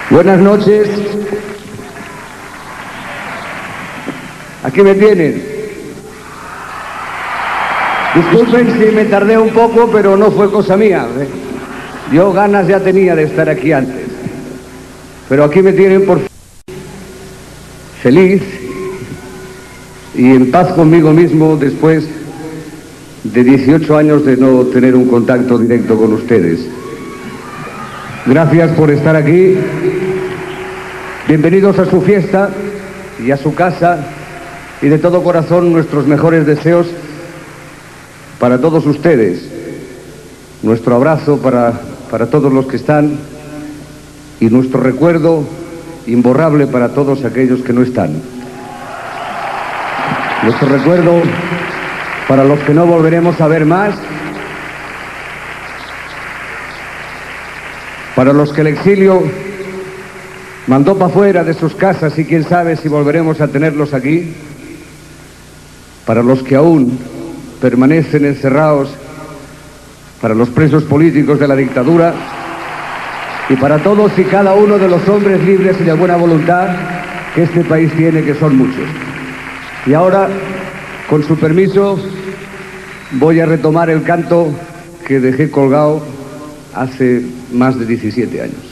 Buenas noches. Aquí me tienen. Disculpen si me tardé un poco, pero no fue cosa mía. Yo ganas ya tenía de estar aquí antes. Pero aquí me tienen por feliz y en paz conmigo mismo después de 18 años de no tener un contacto directo con ustedes. Gracias por estar aquí. Bienvenidos a su fiesta y a su casa, y de todo corazón nuestros mejores deseos para todos ustedes. Nuestro abrazo para todos los que están y nuestro recuerdo imborrable para todos aquellos que no están. Nuestro recuerdo para los que no volveremos a ver más, para los que el exilio mandó para fuera de sus casas y quién sabe si volveremos a tenerlos aquí, para los que aún permanecen encerrados, para los presos políticos de la dictadura y para todos y cada uno de los hombres libres y de buena voluntad que este país tiene, que son muchos. Y ahora, con su permiso, voy a retomar el canto que dejé colgado hace más de 17 años.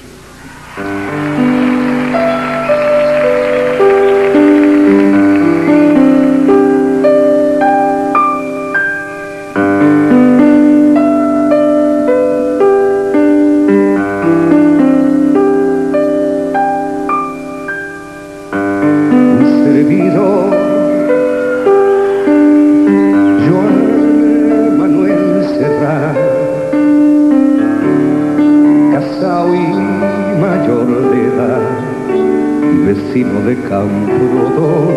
Vecino de Camprodón,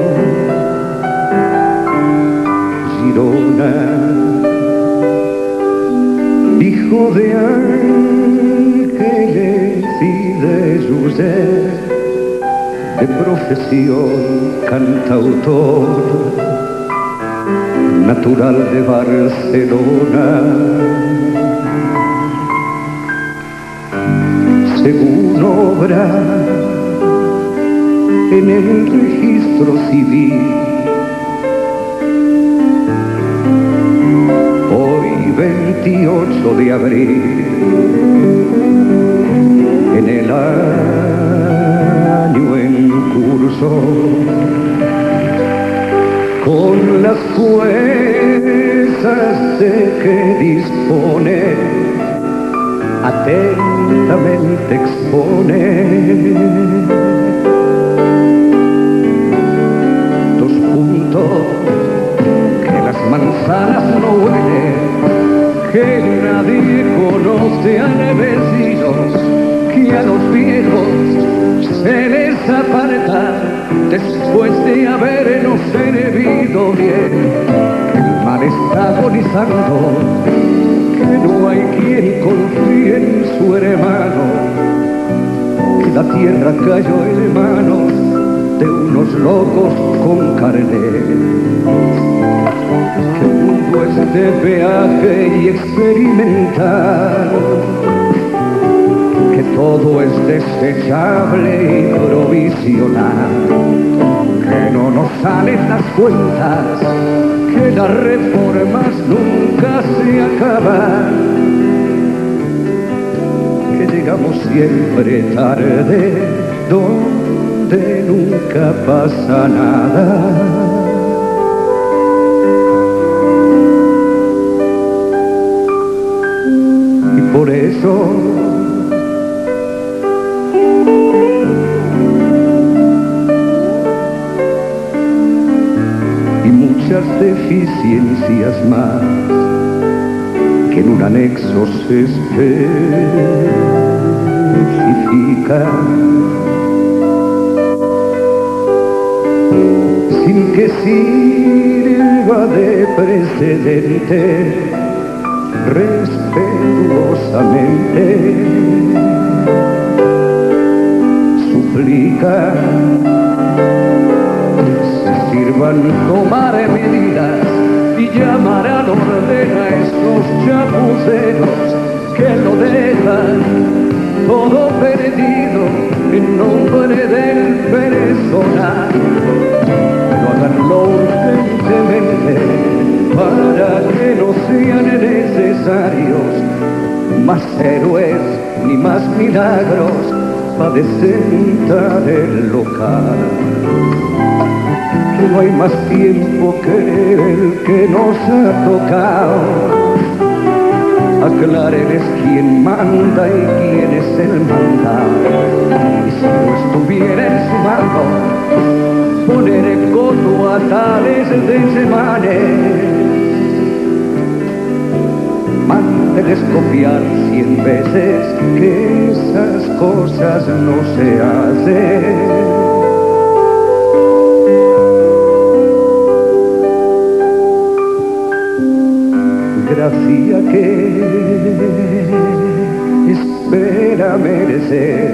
Girona, hijo de ángeles y de Josep, de profesión cantautor, natural de Barcelona. Según obra en el registro civil, hoy 28 de abril, en el año en curso, con las fuerzas de que dispone, atentamente expone que las manzanas no huelen, que nadie conoce a vecinos, que a los viejos se les aparta después de habernos servido bien, que el mal está agonizando, que no hay quien confíe en su hermano, que la tierra cayó en manos de unos locos con carnet, que el mundo es de peaje y experimental, que todo es desechable y provisional, que no nos salen las cuentas, que las reformas nunca se acaban, que llegamos siempre tarde, donde nunca pasa nada. Y por eso y muchas deficiencias más que en un anexo se especifican, sin que sirva de precedente, respetuosamente suplica se sirvan tomar medidas y llamar al orden a estos chapuceros que lo dejan todo perdido en nombre del personal. Pero háganlo urgentemente para que no sean necesarios más héroes ni más milagros para desentar el local. Que no hay más tiempo que el que nos ha tocado. Aclárenles quién manda y quién es el mandado. Y si no estuviera en su mano poner el coto a tales desmanes, mándeles copiar 100 veces que esas cosas no se hacen. Gracia que espera merecer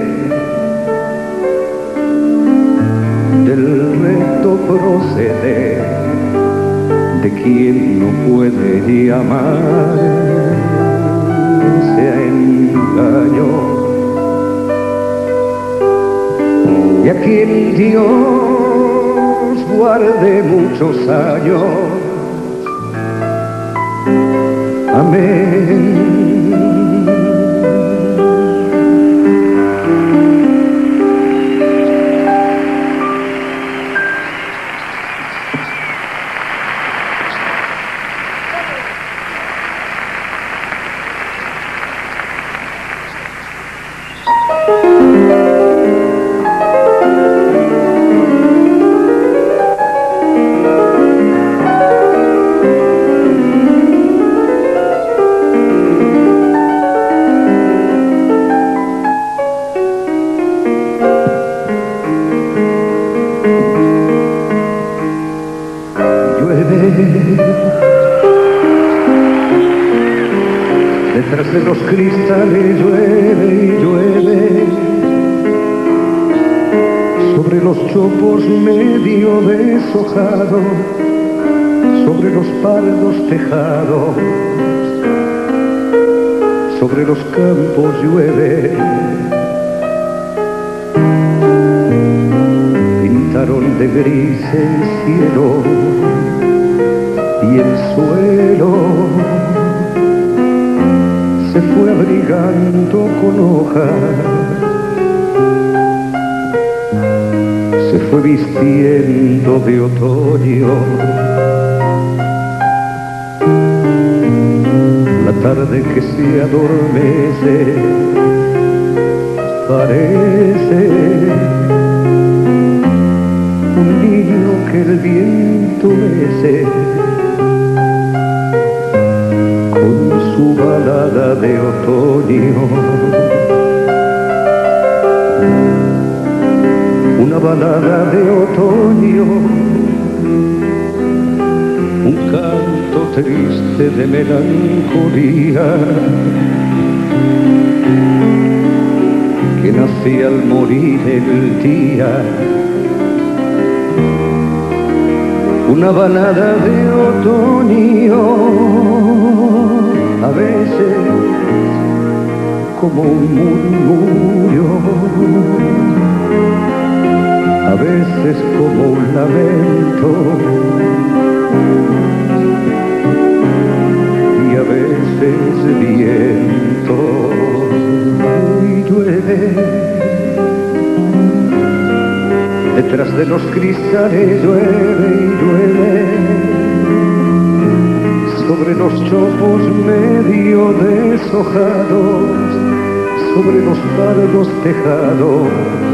del recto proceder de quien no puede llamarse a engaño, y a quien Dios guarde muchos años. Amén. Detrás de los cristales llueve y llueve, sobre los chopos medio deshojados, sobre los pardos tejados, sobre los campos llueve. Pintaron de gris el cielo y el suelo se fue abrigando con hojas, se fue vistiendo de otoño. La tarde que se adormece parece un niño que el viento mece con su balada de otoño. Una balada de otoño, un canto triste de melancolía que nace al morir el día. Una balada de otoño, a veces como un murmullo, a veces como un lamento y a veces viento. Y llueve detrás de los cristales, llueve y llueve sobre los chopos medio deshojados, sobre los pardos tejados,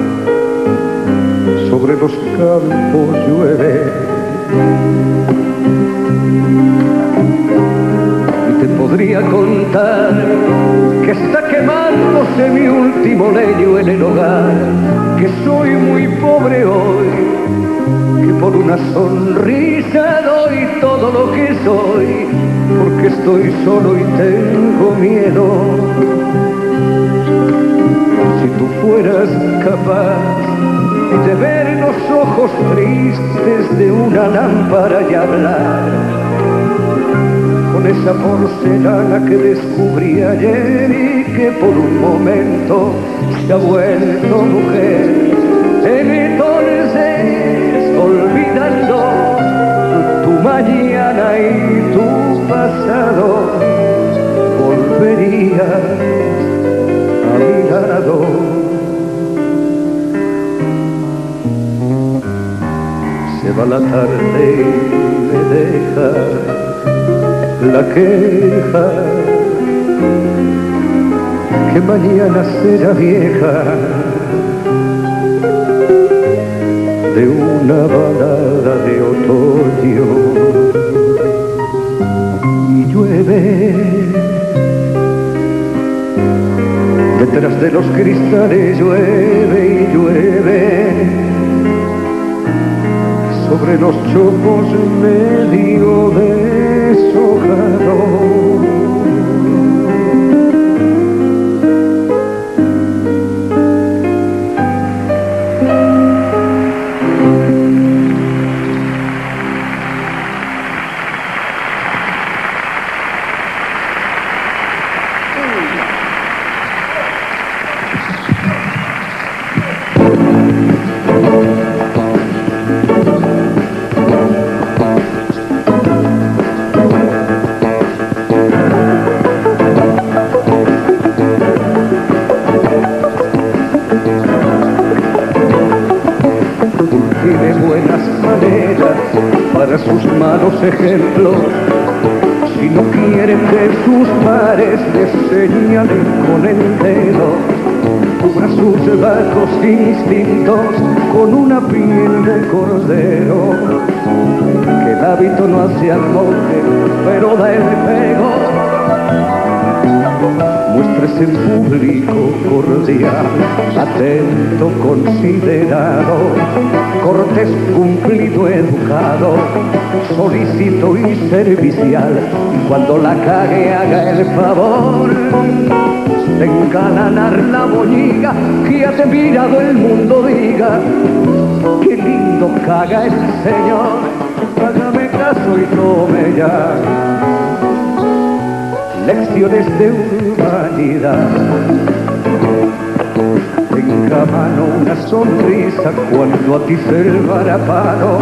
sobre los campos llueve. Y te podría contar que está quemándose mi último leño en el hogar, que soy muy pobre hoy, que por una sonrisa doy todo lo que soy, porque estoy solo y tengo miedo. Si tú fueras capaz de ver los ojos tristes de una lámpara y hablar con esa porcelana que descubrí ayer y que por un momento se ha vuelto mujer. Entonces, olvidando tu mañana y tu pasado, volvería a mi lado. Se va la tarde y me deja la queja que mañana será vieja de una balada de otoño. Y llueve detrás de los cristales, llueve y llueve sobre los chopos medio deshojados. Para sus malos ejemplos, si no quiere que sus pares le señalen con el dedo, cubra sus bajos instintos con una piel de cordero, que el hábito no hace al monje, pero da el pego. Muéstrese en público cordial, atento, considerado, cortés, cumplido, educado, solícito y servicial. Cuando la cague haga el favor de engalanar la boñiga, que ha mirado el mundo diga, qué lindo caga el señor, hágame caso y tome ya lecciones de urbanidad. Tenga mano una sonrisa cuando atice el varapalo,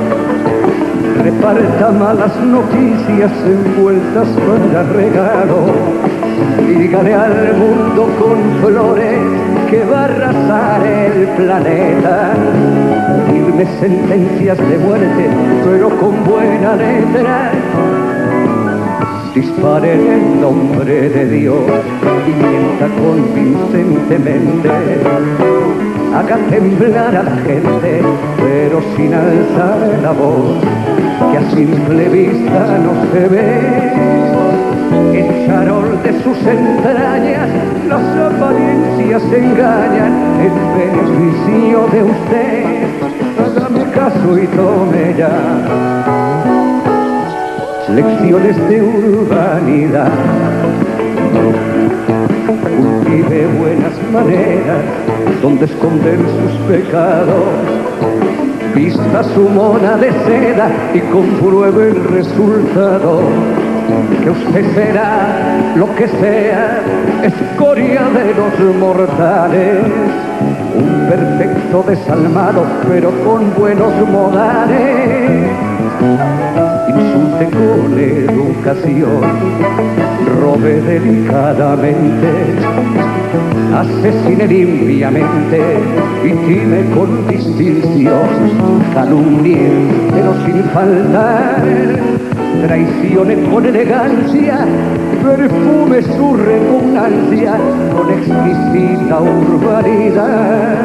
reparta malas noticias envueltas para regalo, dígale al mundo con flores que va a arrasar el planeta, firme sentencias de muerte pero con buena letra. Dispare en el nombre de Dios y mienta convincentemente, haga temblar a la gente pero sin alzar la voz, que a simple vista no se ve el charol de sus entrañas. Las apariencias engañan en beneficio de usted. Hágame caso y tome ya lecciones de urbanidad. Cultive buenas maneras donde esconder sus pecados, vista su mona de seda y compruebe el resultado, que usted será lo que sea, escoria de los mortales, un perfecto desalmado pero con buenos modales. Insulte con educación, robe delicadamente, asesine limpiamente y time con distinción, calumnie pero sin faltar, traicione con elegancia, perfume su repugnancia con exquisita urbanidad.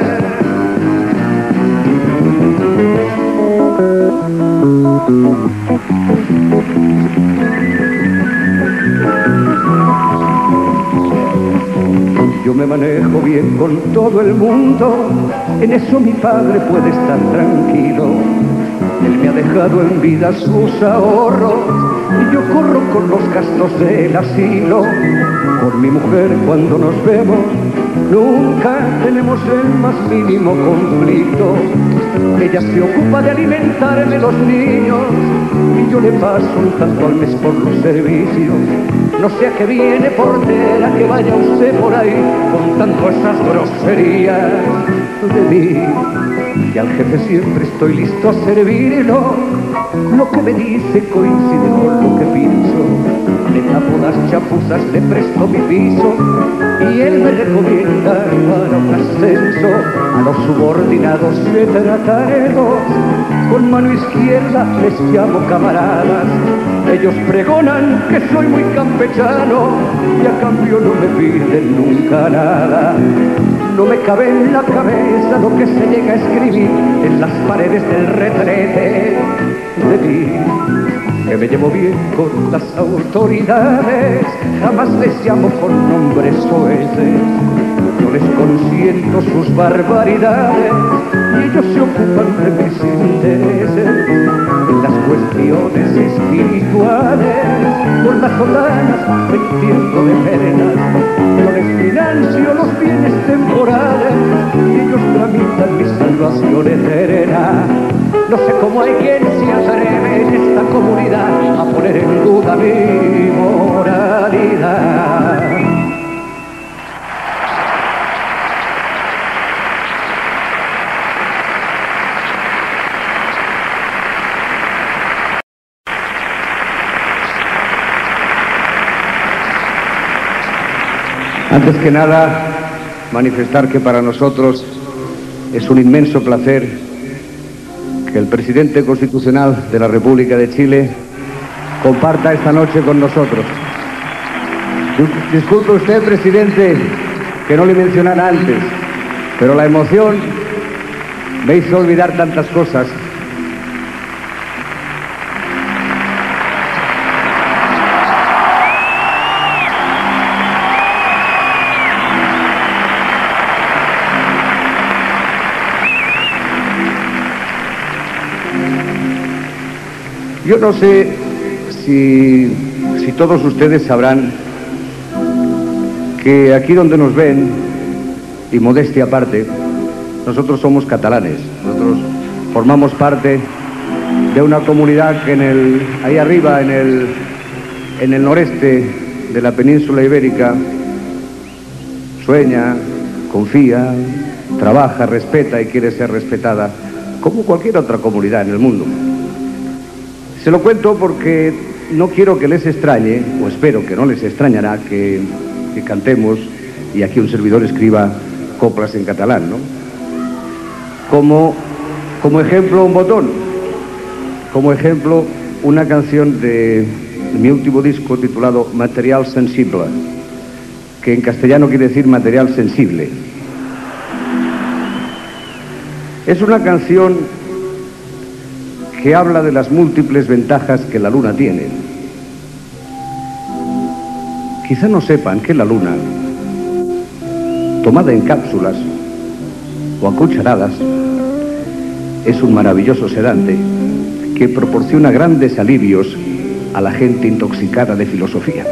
Yo me manejo bien con todo el mundo, en eso mi padre puede estar tranquilo. Él me ha dejado en vida sus ahorros y yo corro con los gastos del asilo. Con mi mujer cuando nos vemos nunca tenemos el más mínimo conflicto. Ella se ocupa de alimentarme los niños y yo le paso un tanto al mes por los servicios. No sé a qué viene, portera, que vaya usted por ahí contando esas groserías de mí. Y al jefe siempre estoy listo a servirlo. Lo que me dice coincide con lo que pienso. Le tapo las chapuzas, le presto mi piso y él me recomienda para un ascenso. A los subordinados le trataremos con mano izquierda, les llamo camaradas. Ellos pregonan que soy muy campechano y a cambio no me piden nunca nada. No me cabe en la cabeza lo que se llega a escribir en las paredes del retrete de mí. Que me llevo bien con las autoridades, jamás les llamo con nombres soeces. No les consiento sus barbaridades y ellos se ocupan de mis intereses. En las cuestiones espirituales, con las sotanas me entiendo de penas. Yo les financio los bienes temporales y ellos tramitan mi salvación eterna. No sé cómo hay quien se atreve en esta comunidad a poner en duda mi moralidad. Antes que nada, manifestar que para nosotros es un inmenso placer que el presidente constitucional de la República de Chile comparta esta noche con nosotros. Disculpe usted, presidente, que no le mencionara antes, pero la emoción me hizo olvidar tantas cosas. Yo no sé si todos ustedes sabrán que aquí donde nos ven, y modestia aparte, nosotros somos catalanes. Nosotros formamos parte de una comunidad que ahí arriba, en el noreste de la península ibérica, sueña, confía, trabaja, respeta y quiere ser respetada, como cualquier otra comunidad en el mundo. Se lo cuento porque no quiero que les extrañe, o espero que no les extrañará, que cantemos y aquí un servidor escriba coplas en catalán, ¿no? Como ejemplo un botón, como ejemplo una canción de mi último disco titulado Material Sensible, que en castellano quiere decir material sensible. Es una canción que habla de las múltiples ventajas que la luna tiene. Quizá no sepan que la luna, tomada en cápsulas o a cucharadas, es un maravilloso sedante que proporciona grandes alivios a la gente intoxicada de filosofía.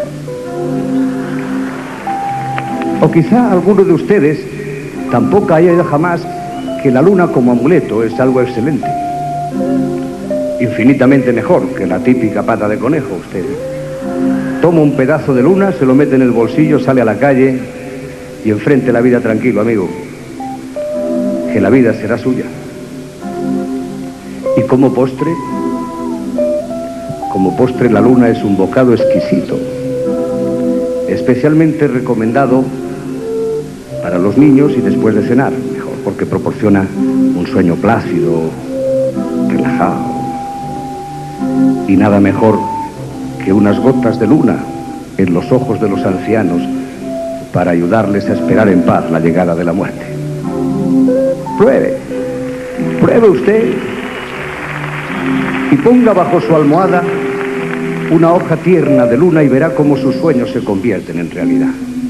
O quizá alguno de ustedes tampoco haya oído jamás que la luna como amuleto es algo excelente. Infinitamente mejor que la típica pata de conejo. Usted toma un pedazo de luna, se lo mete en el bolsillo, sale a la calle y enfrente la vida tranquilo, amigo, que la vida será suya. Y como postre la luna es un bocado exquisito, especialmente recomendado para los niños y después de cenar, mejor, porque proporciona un sueño plácido, relajado. Y nada mejor que unas gotas de luna en los ojos de los ancianos para ayudarles a esperar en paz la llegada de la muerte. Pruebe usted y ponga bajo su almohada una hoja tierna de luna y verá cómo sus sueños se convierten en realidad.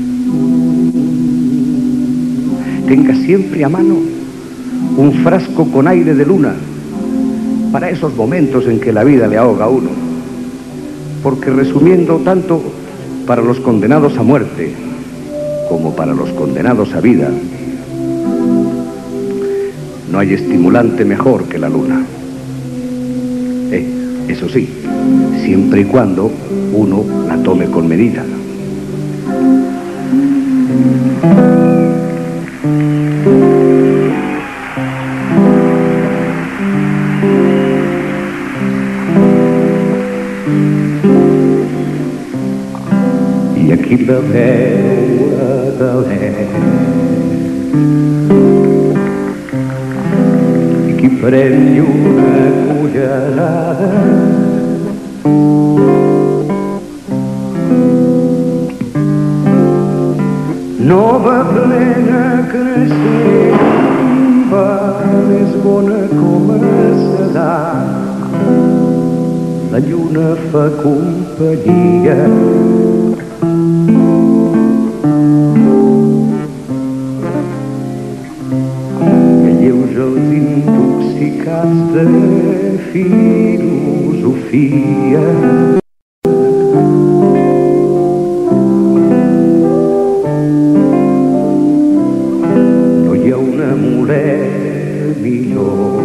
Tenga siempre a mano un frasco con aire de luna para esos momentos en que la vida le ahoga a uno. Porque resumiendo, tanto para los condenados a muerte como para los condenados a vida, no hay estimulante mejor que la luna. Eso sí, siempre y cuando uno la tome con medida. I aquí la veu a Galè i qui pren una cullerada nova plena creixent és bona com a sedat la lluna fa companyia els intoxicats de filosofia. No hi ha una muleta millor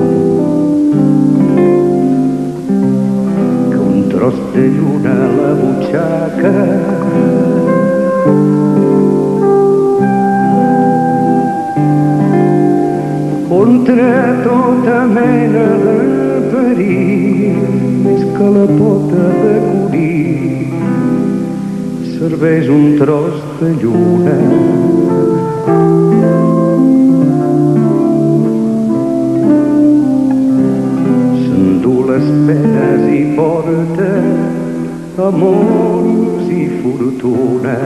que un tros de lluna a la butxaca. Contra tota mena de perill, més que la pota de conill, serveix un tros de lluna. S'endú les penes i porta amors i fortuna.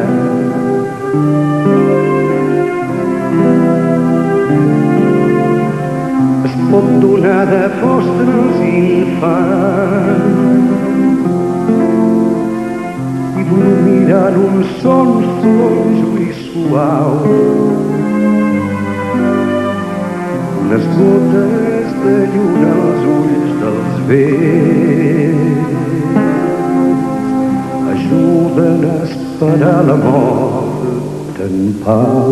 Pot donar de postre als infants i dormiran un son fluix i suau. Unes gotes de lluna als ulls dels vells ajuden a esperar la mort en pau.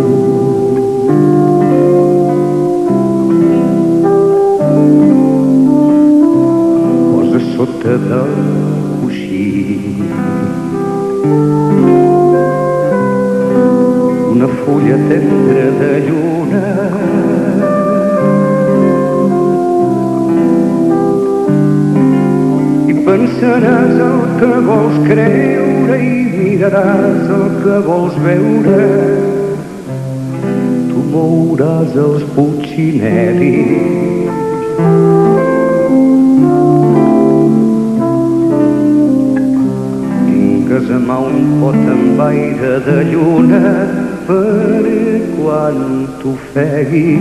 Sota del coixí una fulla tendra de lluna i pensaràs el que vols creure i miraràs el que vols veure. Tu mouràs els putxineris a mà un pot amb aire de lluna per quan t'ofegui.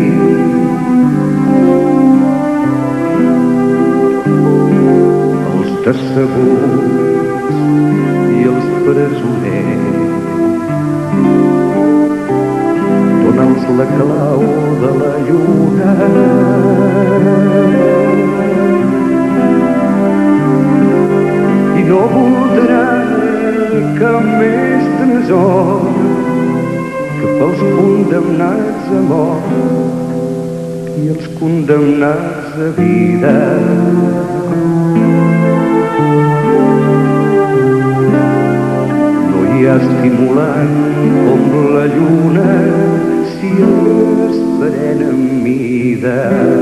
Els decebuts i els presoners dona'ls la clau de la lluna. I no voldran cap més tresor que pels condemnats a mort i els condemnats a vida. No hi ha estimulant com la lluna si es pren amb mida.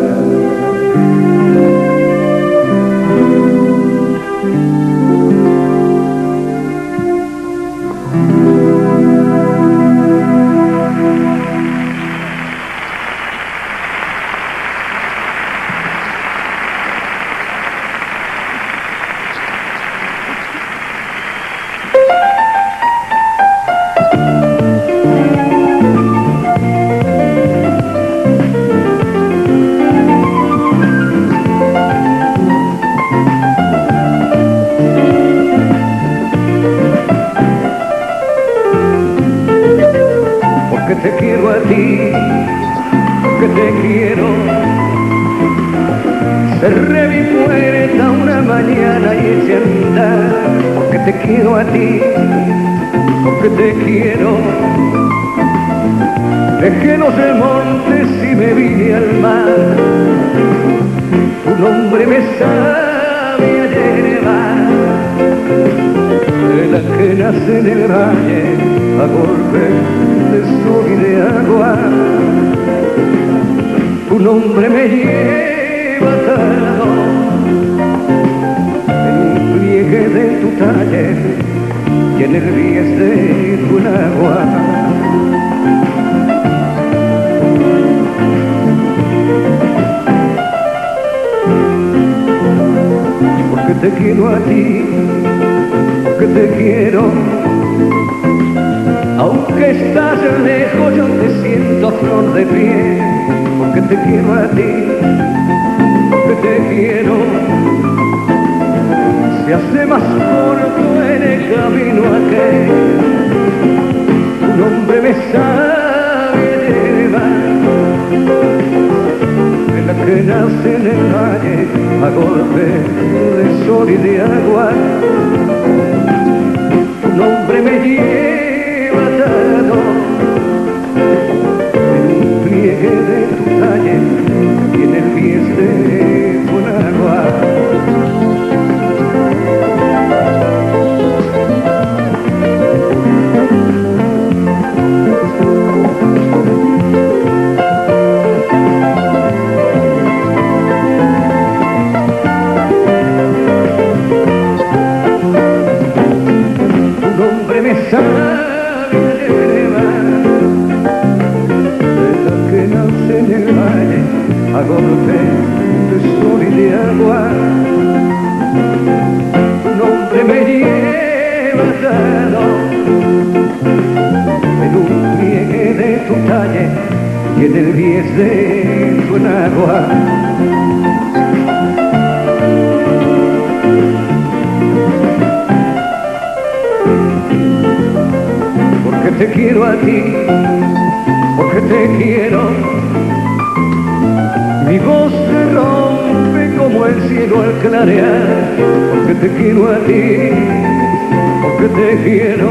Te quiero a ti, que te quiero. Cerré mi puerta una mañana y eché a andar, porque te quiero a ti, porque te quiero. Dejé los montes y me vine orilla al mar. Tu nombre me sabe a hierba, de la que nace en el valle a golpe de sol y de agua. Tu nombre me lleva atado en un pliegue de tu talle y en el bies de tu agua. Porque te quiero a ti, porque te quiero, aunque estás lejos yo te siento a flor de piel. Porque te quiero a ti, porque te quiero, se hace más corto en el camino aquel. Tu nombre me sabe a hierba, de la que nace en el valle a golpe de sol y de agua. Tu nombre me lleva atado en un pliegue de tu talle y en el bies de tu agua. Me sabe a hierba, de la que nace en el valle a golpe de sol y de agua. Tu nombre me lleva atado en un pliegue de tu talle y en el bies de tu agua. Porque te quiero a ti, porque te quiero, mi voz se rompe como el cielo al clarear. Porque te quiero a ti, porque te quiero,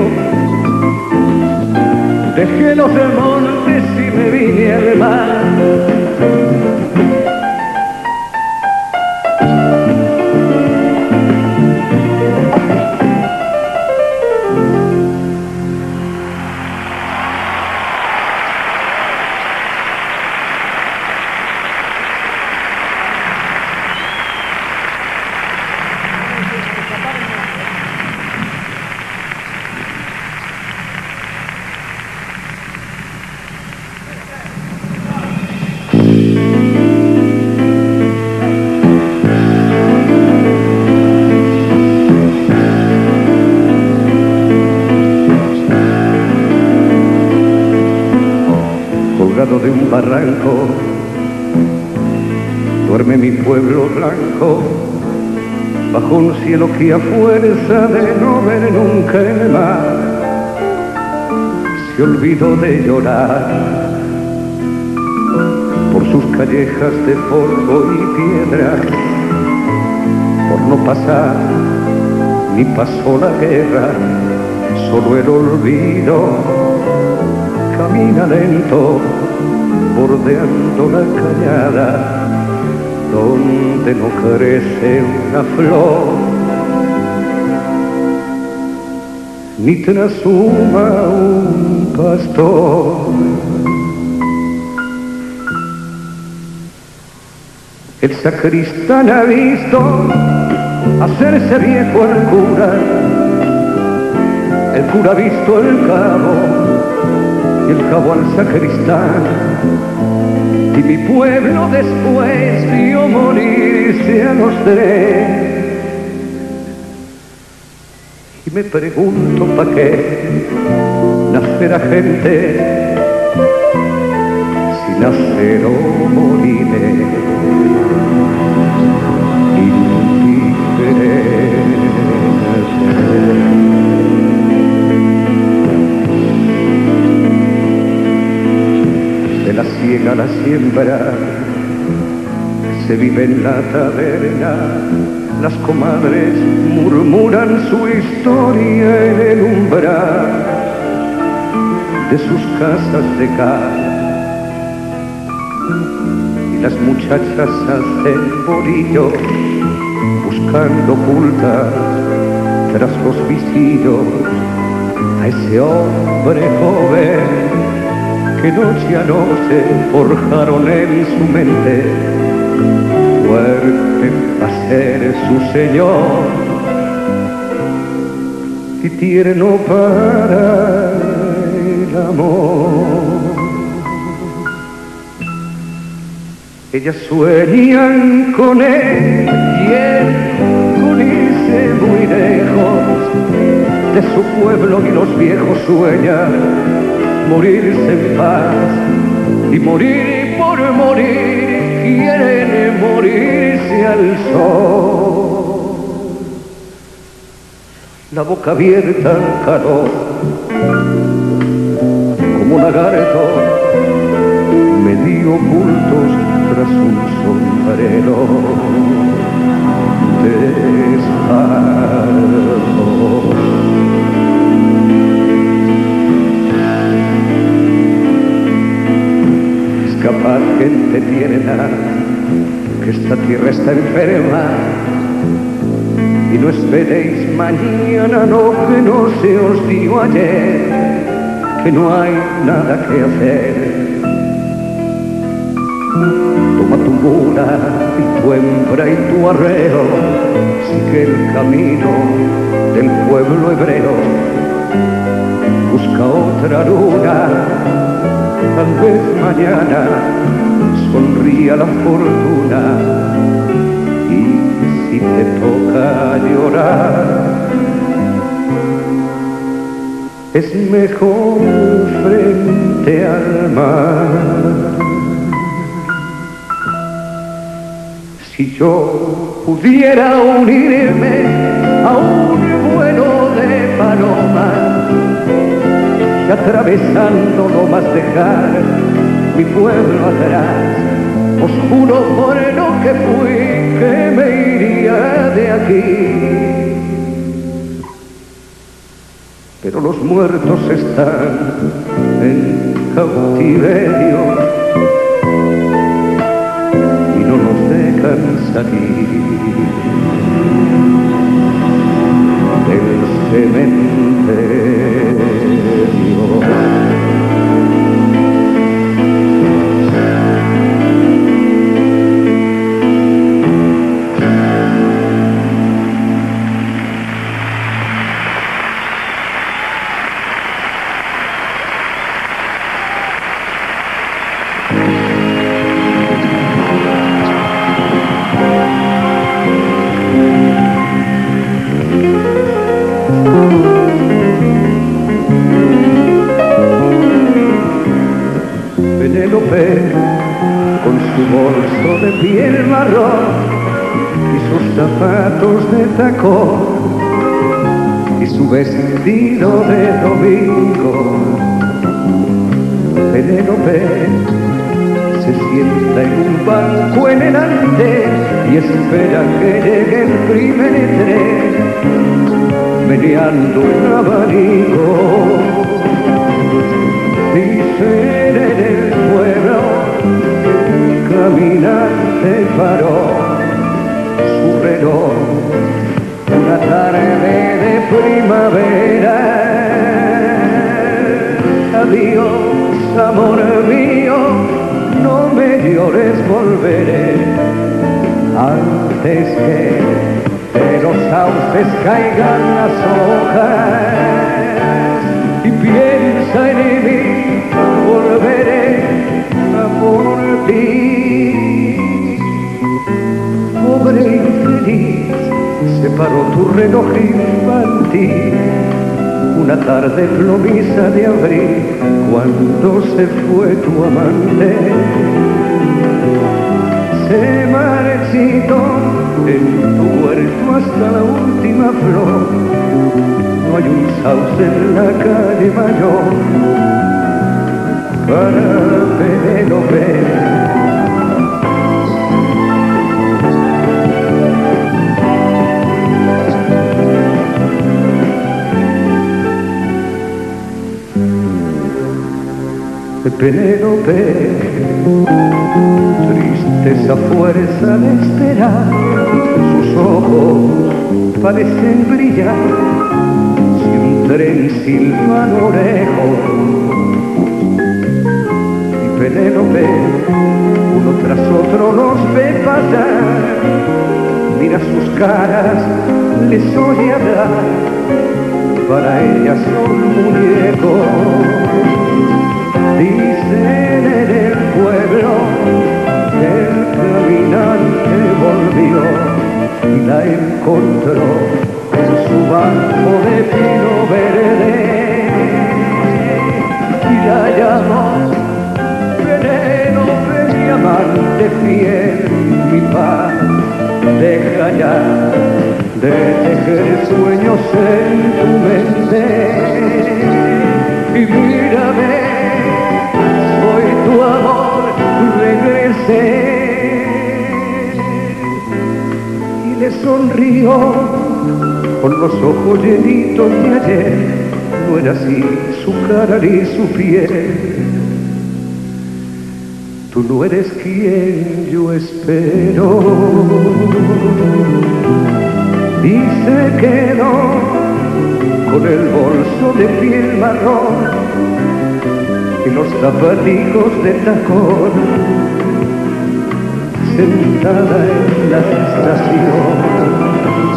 dejé los montes y me vine al mar. De un barranco duerme mi pueblo blanco, bajo un cielo que a fuerza de no ver nunca el mar se olvidó de llorar por sus callejas de polvo y piedra, por no pasar ni pasó la guerra, solo el olvido camina lento bordeando la cañada donde no crece una flor ni trasuma un pastor. El sacristán ha visto hacerse viejo al cura, el cura ha visto el cabo y el cabo al sacristán, y mi pueblo después vio morirse a los tres. Y me pregunto pa' qué nacerá gente si nacer o morir de la siega a la siembra se vive en la taberna, las comadres murmuran su historia en el umbral de sus casas de cal. Las muchachas hacen bolillo buscando ocultas tras los visillos a ese hombre joven que noche a noche forjaron en su mente, fuerte para ser su señor y tierno para el amor. Ellas sueñan con él y él con irse muy lejos de su pueblo, y los viejos sueñan morirse en paz y morir por morir, quieren morirse al sol. La boca abierta al calor, como un lagarto, medio ocultos tras un sombrero de esparto. Capaz gente tierna, que esta tierra está enferma, y no esperéis mañana, no, que no se os dio ayer, que no hay nada que hacer. Toma tu mula y tu hembra y tu arreo, sigue el camino del pueblo hebreo, busca otra luna. Tal vez mañana sonría la fortuna, y si te toca llorar, es mejor frente al mar. Si yo pudiera unirme a un vuelo de palomas, y atravesando lomas dejar mi pueblo atrás, os juro por lo que fui que me iría de aquí. Pero los muertos están en cautiverio y no nos dejan salir del cementerio. Penélope, con su bolso de piel marrón y sus zapatos de tacón y su vestido de domingo, Penélope se sienta en un banco en el andén y espera que llegue el primer tren, meneando un abanico. Dicen en el pueblo que un caminante paró su reloj una tarde de primavera. Adiós, amor mío, no me llores, volveré antes que de los sauces caigan las hojas. Y piensa en mí, volveré a por ti. Pobre infeliz, se paró tu reloj infantil una tarde plomiza de abril, cuando se fue tu amante. Se marchitó en tu huerto hasta la última flor. No hay un sauce en la calle Mayor para Penélope. Penélope, triste esa fuerza de esperar, sus ojos parecen brillar, si un tren silba a lo lejos, y Penélope uno tras otro los ve pasar, mira sus caras, les oye hablar, para ella son muñecos. Dicen en el pueblo que el caminante volvió y la encontró en su banco de pino verde y la llamó Penélope, mi amante fiel, mi paz, deja ya de tejer sueños en tu mente y mírame, soy tu amor, regresé. Y le sonrió con los ojos llenitos de ayer, no era así su cara ni su piel. Tú no eres quien yo espero. Y se quedó con el bolso de piel marrón y los zapaticos de tacón, sentada en la estación.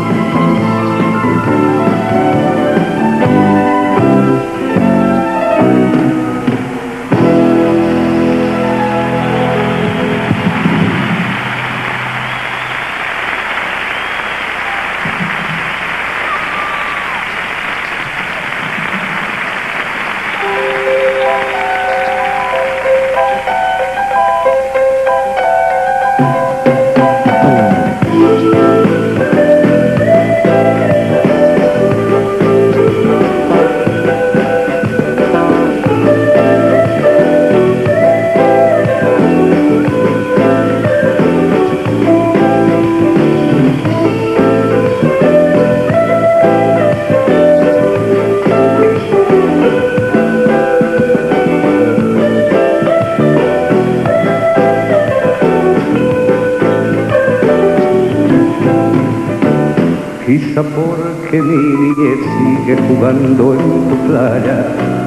Quizá porque mi niñez sigue jugando en tu playa,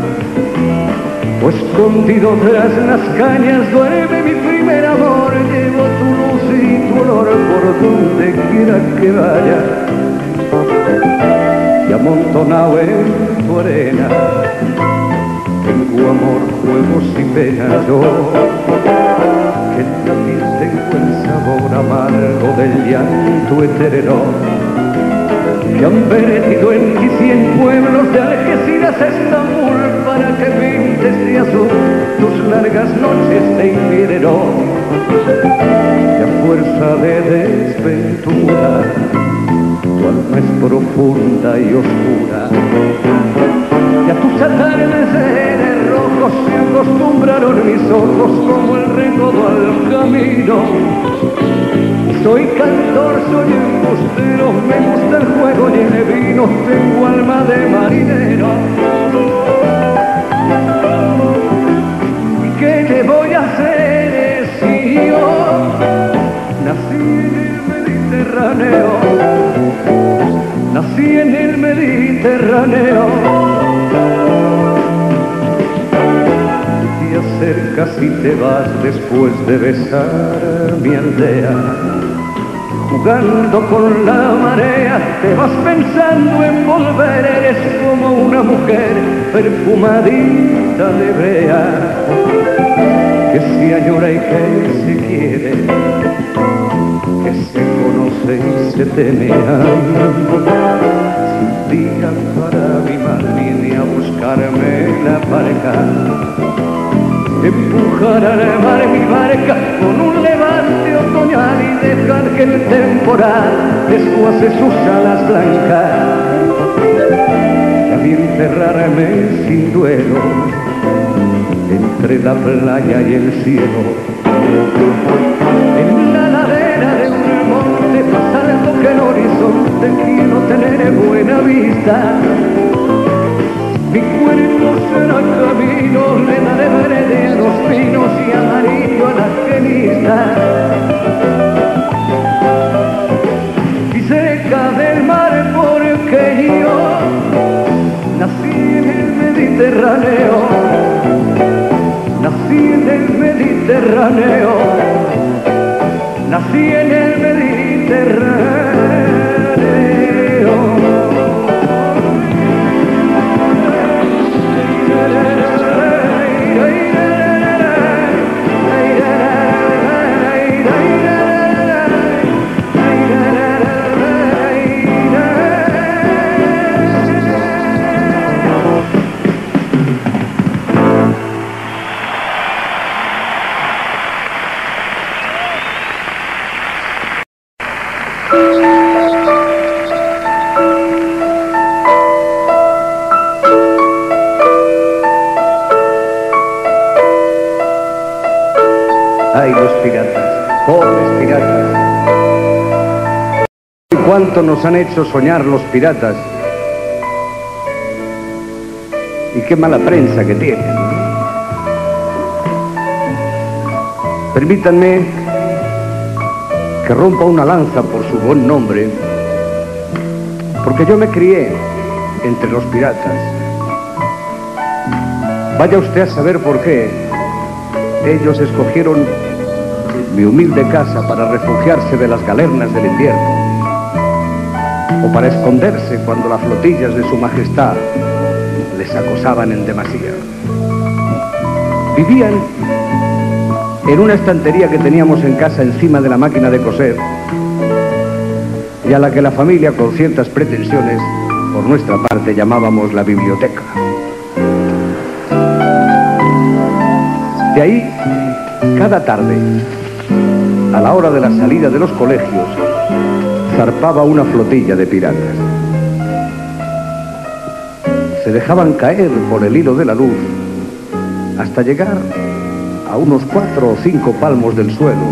o escondido tras las cañas duerme mi primer amor. Llevo tu luz y tu olor por donde quiera que vaya, y amontonado en tu arena tengo amor, juegos y penas yo, que también tengo el sabor amargo del llanto eterno que han vertido en ti 100 pueblos de Algeciras a Estambul para que pintes de azul tus largas noches de invierno. Y a fuerza de desventura tu alma es profunda y oscura, y a tus atardeceres rojos se acostumbraron mis ojos como el recodo al camino. Soy cantor, soy embustero, me gusta el juego y el vino, tengo alma de marinero. ¿Y qué le voy a hacer si yo nací en el Mediterráneo? Nací en el Mediterráneo. Te acercas y te vas después de besar mi aldea. Jugando con la marea, te vas pensando en volver, eres como una mujer perfumadita de brea, que se añora y que se quiere, que se conoce y se teme. Si un día para mi mar viene a buscarme la barca, empujar al mar mi barca con un levante otoñal y dejar que el temporal desguace sus alas blancas, y a mí enterrarme sin duelo entre la playa y el cielo, en la ladera de un monte más alto que el horizonte. Quiero tener buena vista, mi cuerpo será camino, le daré verde a los pinos y amarillo a la genista. Mediterráneo, nací en el Mediterráneo, nací en el Mediterráneo. Ay, los piratas, pobres piratas. ¿Y cuánto nos han hecho soñar los piratas? Y qué mala prensa que tienen. Permítanme que rompa una lanza por su buen nombre, porque yo me crié entre los piratas. Vaya usted a saber por qué ellos escogieron mi humilde casa para refugiarse de las galernas del invierno, o para esconderse cuando las flotillas de su majestad les acosaban en demasía. Vivían en una estantería que teníamos en casa encima de la máquina de coser, y a la que la familia, con ciertas pretensiones, por nuestra parte llamábamos la biblioteca. De ahí, cada tarde, a la hora de la salida de los colegios, zarpaba una flotilla de piratas. Se dejaban caer por el hilo de la luz hasta llegar a unos 4 o 5 palmos del suelo,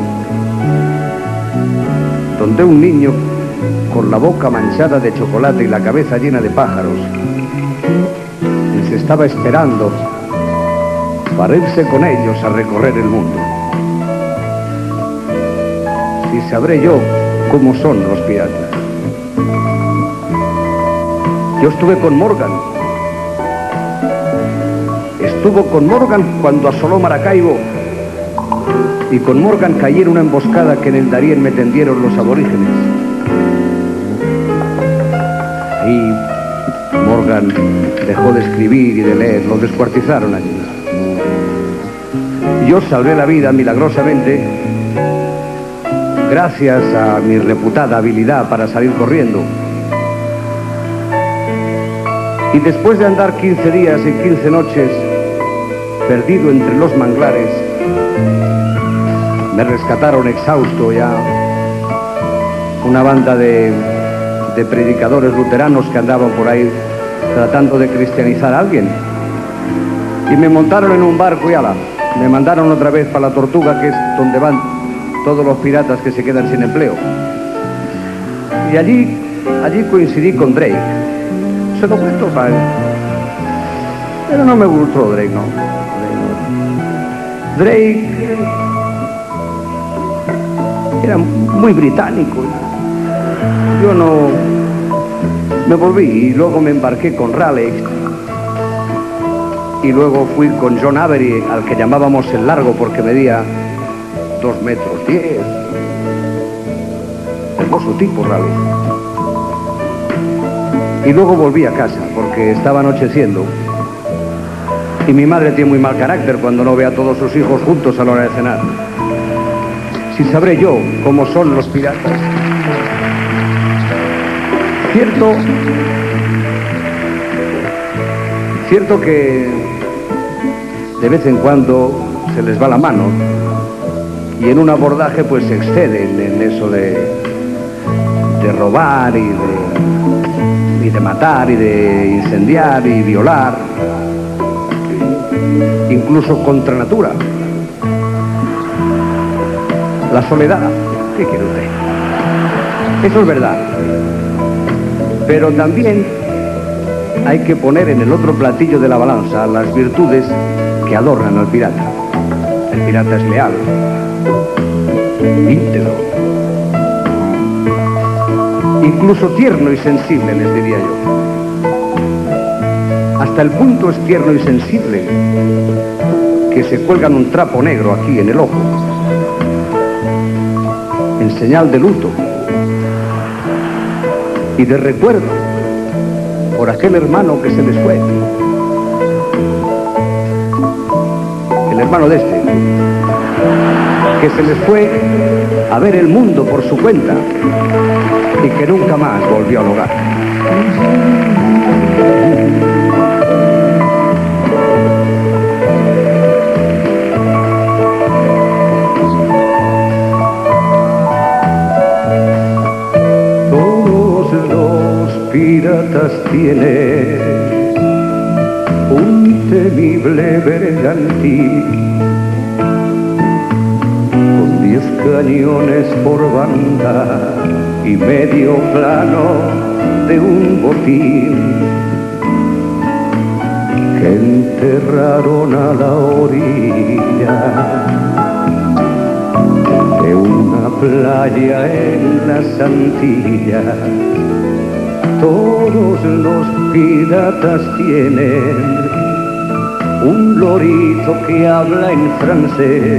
donde un niño, con la boca manchada de chocolate y la cabeza llena de pájaros, les estaba esperando para irse con ellos a recorrer el mundo. Y sabré yo cómo son los piratas. Yo estuve con Morgan. Estuvo con Morgan cuando asoló Maracaibo, y con Morgan caí en una emboscada que en el Darién me tendieron los aborígenes. Y Morgan dejó de escribir y de leer, lo descuartizaron allí. Yo salvé la vida milagrosamente gracias a mi reputada habilidad para salir corriendo. Y después de andar 15 días y 15 noches perdido entre los manglares, me rescataron exhausto ya una banda de predicadores luteranos que andaban por ahí tratando de cristianizar a alguien. Y me montaron en un barco y ala, me mandaron otra vez para la Tortuga, que es donde van todos los piratas que se quedan sin empleo. Y allí coincidí con Drake. Se lo cuento para él. Pero no me gustó Drake, no. Drake era muy británico. Yo no me volví, y luego me embarqué con Raleigh, y luego fui con John Avery, al que llamábamos el largo porque medía 2 metros 10. Hermoso tipo, Raleigh. Y luego volví a casa porque estaba anocheciendo, y mi madre tiene muy mal carácter cuando no ve a todos sus hijos juntos a la hora de cenar. Si sabré yo cómo son los piratas. Cierto que de vez en cuando se les va la mano, y en un abordaje pues se exceden en eso de robar y de matar y de incendiar y violar, incluso contra natura. La soledad, ¿qué quiere usted? Eso es verdad. Pero también hay que poner en el otro platillo de la balanza las virtudes que adornan al pirata. El pirata es leal, íntegro, incluso tierno y sensible, les diría yo. hasta el punto es tierno y sensible que se cuelgan un trapo negro aquí en el ojo, en señal de luto y de recuerdo por aquel hermano que se les fue, el hermano de este, que se les fue a ver el mundo por su cuenta y que nunca más volvió al hogar. Todos los piratas tienen un temible bergantín con 10 cañones por banda y medio plano de un botín que enterraron a la orilla de una playa en las Antillas. Todos los piratas tienen un lorito que habla en francés,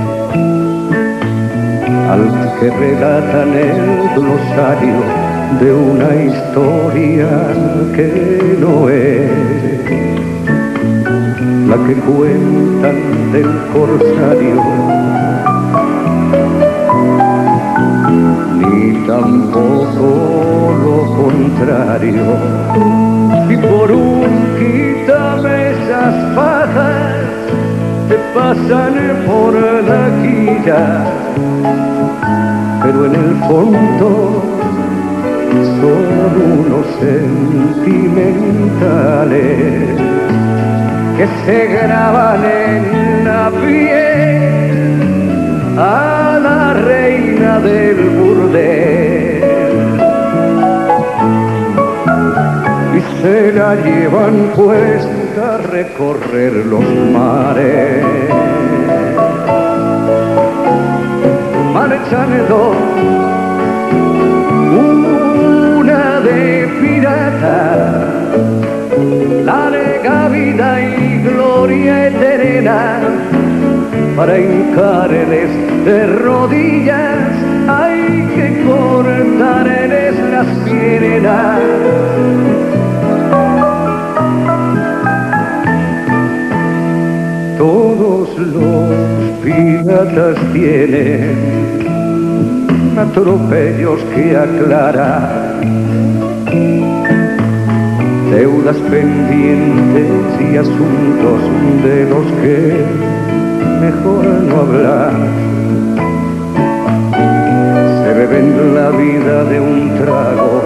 al que relatan el glosario de una historia que no es la que cuentan del corsario, ni tampoco lo contrario. Y por un quítame esas pajas te pasan por la quilla, pero en el fondo son unos sentimentales que se graban en la piel a la reina del burdel y se la llevan puesta a recorrer los mares, marchando una de pirata, larga vida y gloria eterna, para hincarles de rodillas hay que cortarles las piernas. Todos los piratas tienen atropellos que aclarar, deudas pendientes y asuntos de los que mejor no hablar. Se beben la vida de un trago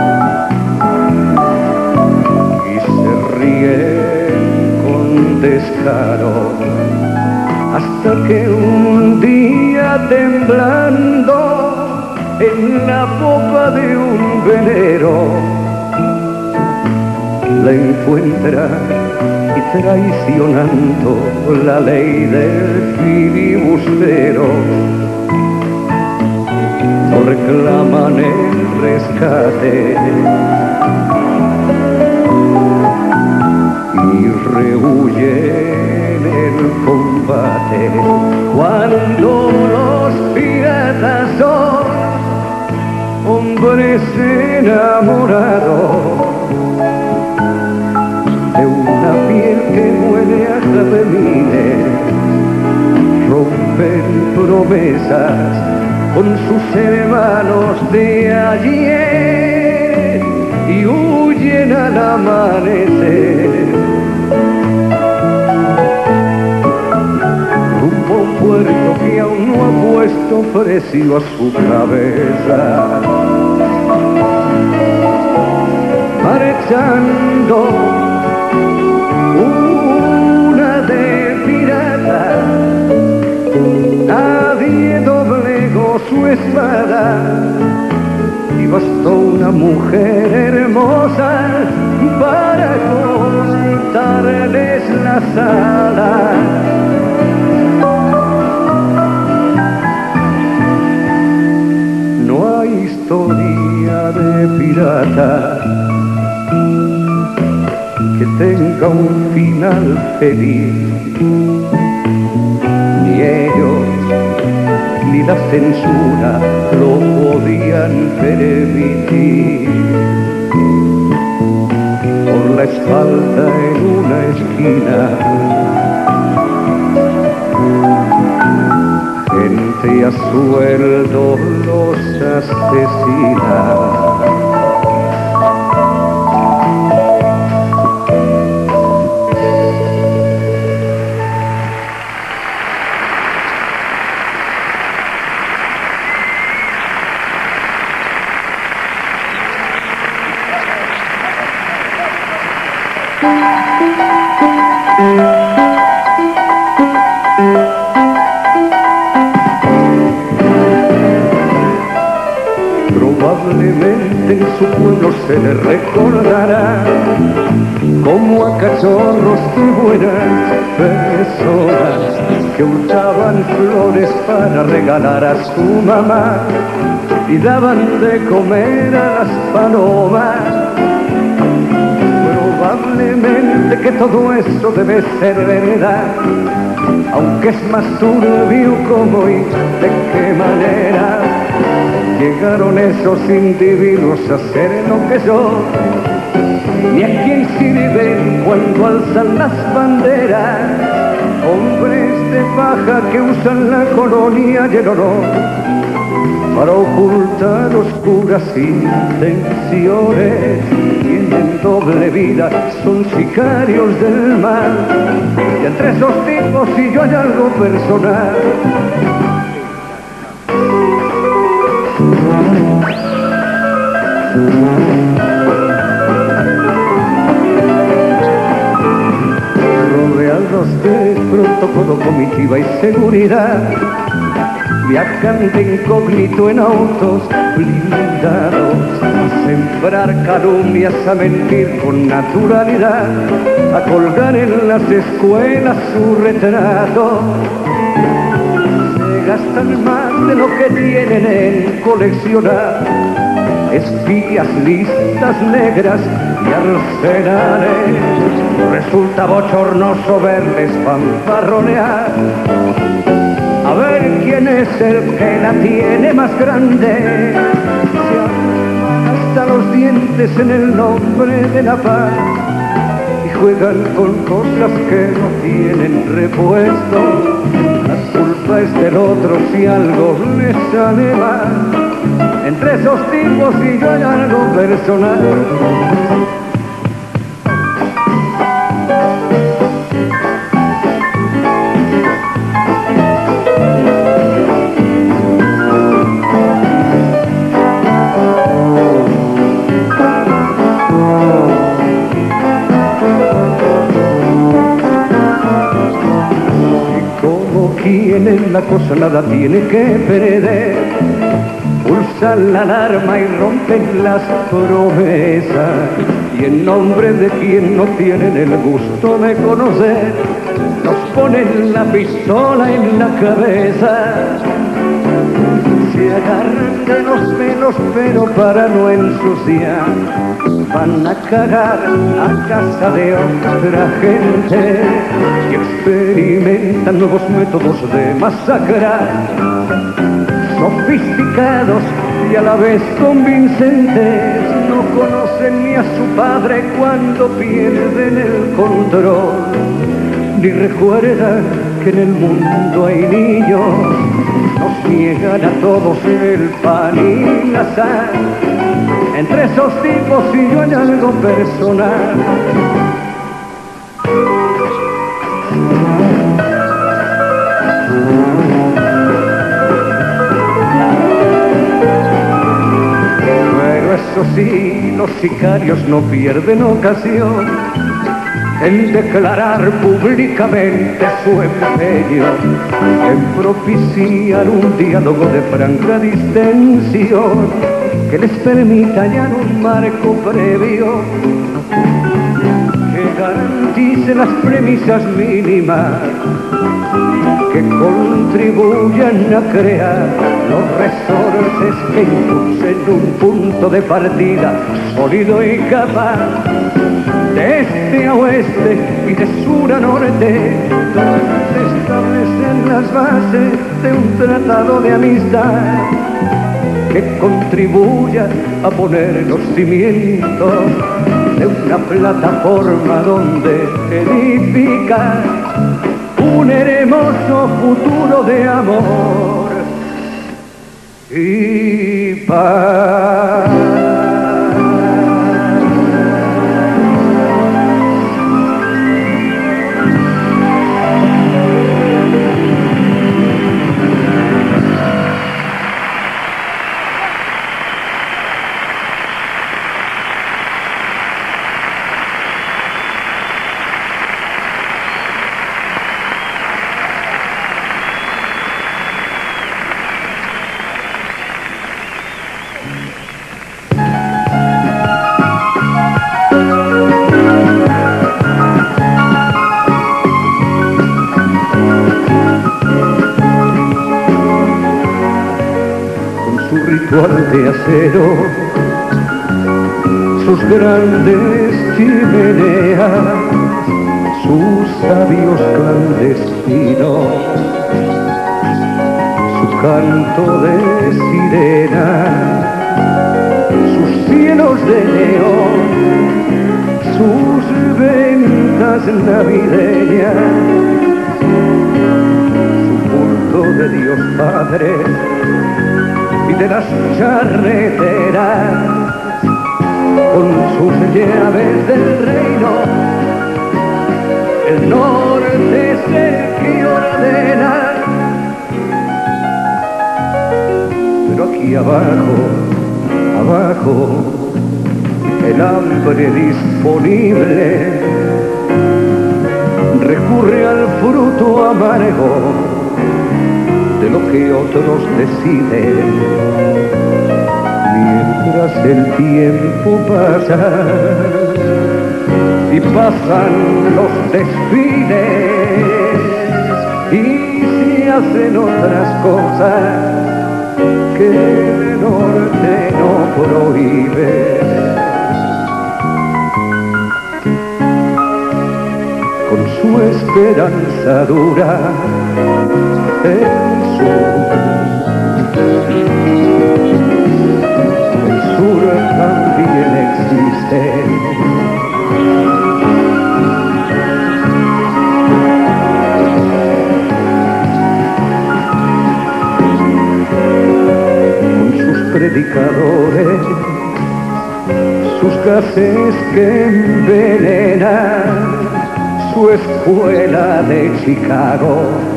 y se ríen con descaro, hasta que un día temblando en la popa de un velero la encuentra y traicionando la ley del filibustero no reclaman el rescate y rehuyen el combate. Cuando los piratas son hombres enamorados de una piel que huele a jazmines, rompen promesas con sus hermanos de ayer y huyen al amanecer rumbo a un puerto que aún no ha puesto precio a su cabeza, marchando una de pirata. Nadie doblegó su espada y bastó una mujer hermosa para cortarles las alas. No hay historia de pirata que tenga un final feliz. Ni ellos ni la censura lo podían permitir. Por la espalda en una esquina, gente a sueldo los asesina. Probablemente en su pueblo se le recordará como a cachorros de buenas personas que hurtaban flores para regalar a su mamá y daban de comer a las palomas. Probablemente que todo eso debe ser verdad, aunque es más turbio cómo y de qué manera llegaron esos individuos a hacer lo que son, ni a quién sirven cuando alzan las banderas, hombres de paja que usan la colonia y el honor para ocultar oscuras intenciones. Tienen doble vida, son sicarios del mal, y entre esos tipos si yo hay algo personal. Rodeados de protocolo, comitiva y seguridad, viajan de incógnito en autos blindados, a sembrar calumnias, a mentir con naturalidad, a colgar en las escuelas su retrato. Se gastan más de lo que tienen en coleccionar espías, listas negras y arsenales. Resulta bochornoso verles fanfarronear, a ver quién es el que la tiene más grande. Se arman hasta los dientes en el nombre de la paz y juegan con cosas que no tienen repuesto. La culpa es del otro si algo les sale mal. Entre esos tipos y yo hay algo personal. Quien en la cosa nada tiene que perder, pulsan la alarma y rompen las promesas, y en nombre de quien no tienen el gusto de conocer, nos ponen la pistola en la cabeza. Se agarran de los pelos pero para no ensuciar, van a cagar a casa de otra gente y experimentan nuevos métodos de masacrar, sofisticados y a la vez convincentes. No conocen ni a su padre cuando pierden el control, ni recuerdan que en el mundo hay niños. Nos niegan a todos el pan y la sal. Entre esos tipos y yo hay algo personal. Pero eso sí, los sicarios no pierden ocasión en declarar públicamente su empeño en propiciar un diálogo de franca distensión que les permita hallar un marco previo que garantice las premisas mínimas que contribuyan a crear los resortes que impulsen un punto de partida sólido y capaz de este a oeste y de sur a norte, donde se establecen las bases de un tratado de amistad que contribuya a poner los cimientos de una plataforma donde edificar un hermoso futuro de amor y paz. De acero, sus grandes chimeneas, sus sabios clandestinos, su canto de sirena, sus cielos de neón, sus ventas navideñas, su culto de Dios Padre y de las charreteras, con sus llaves del reino, el norte es el que ordena. Pero aquí abajo, abajo, el hambre disponible recurre al fruto amargo de lo que otros deciden, mientras el tiempo pasa y pasan los desfiles y se hacen otras cosas que el norte no prohíbe. Con su esperanza dura el sur también existe. Con sus predicadores, sus gases que envenenan, su escuela de Chicago,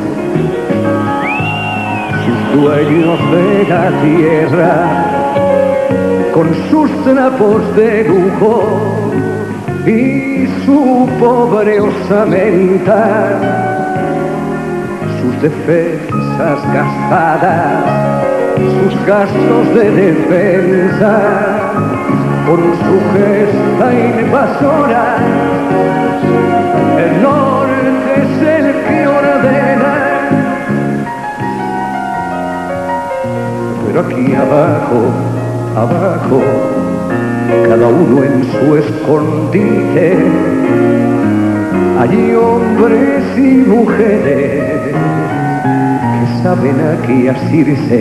dueños de la tierra, con sus trapos de lujo y su pobre osamenta, sus defensas gastadas, sus gastos de defensa, con su gesta invasora, el norte es el que ordena. Pero aquí abajo, abajo, cada uno en su escondite, allí hombres y mujeres que saben aquí asirse,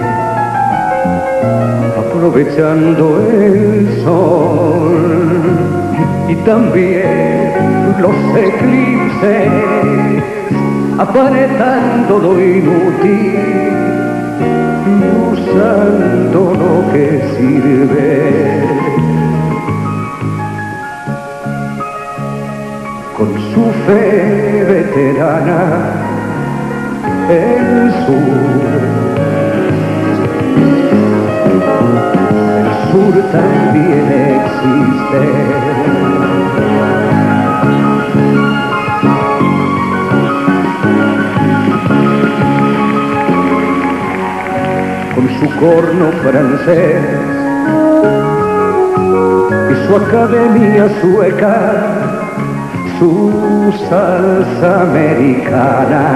aprovechando el sol y también los eclipses, aparentando lo inútil, usando lo que sirve. Con su fe veterana, el sur también existe. Su corno francés y su academia sueca, su salsa americana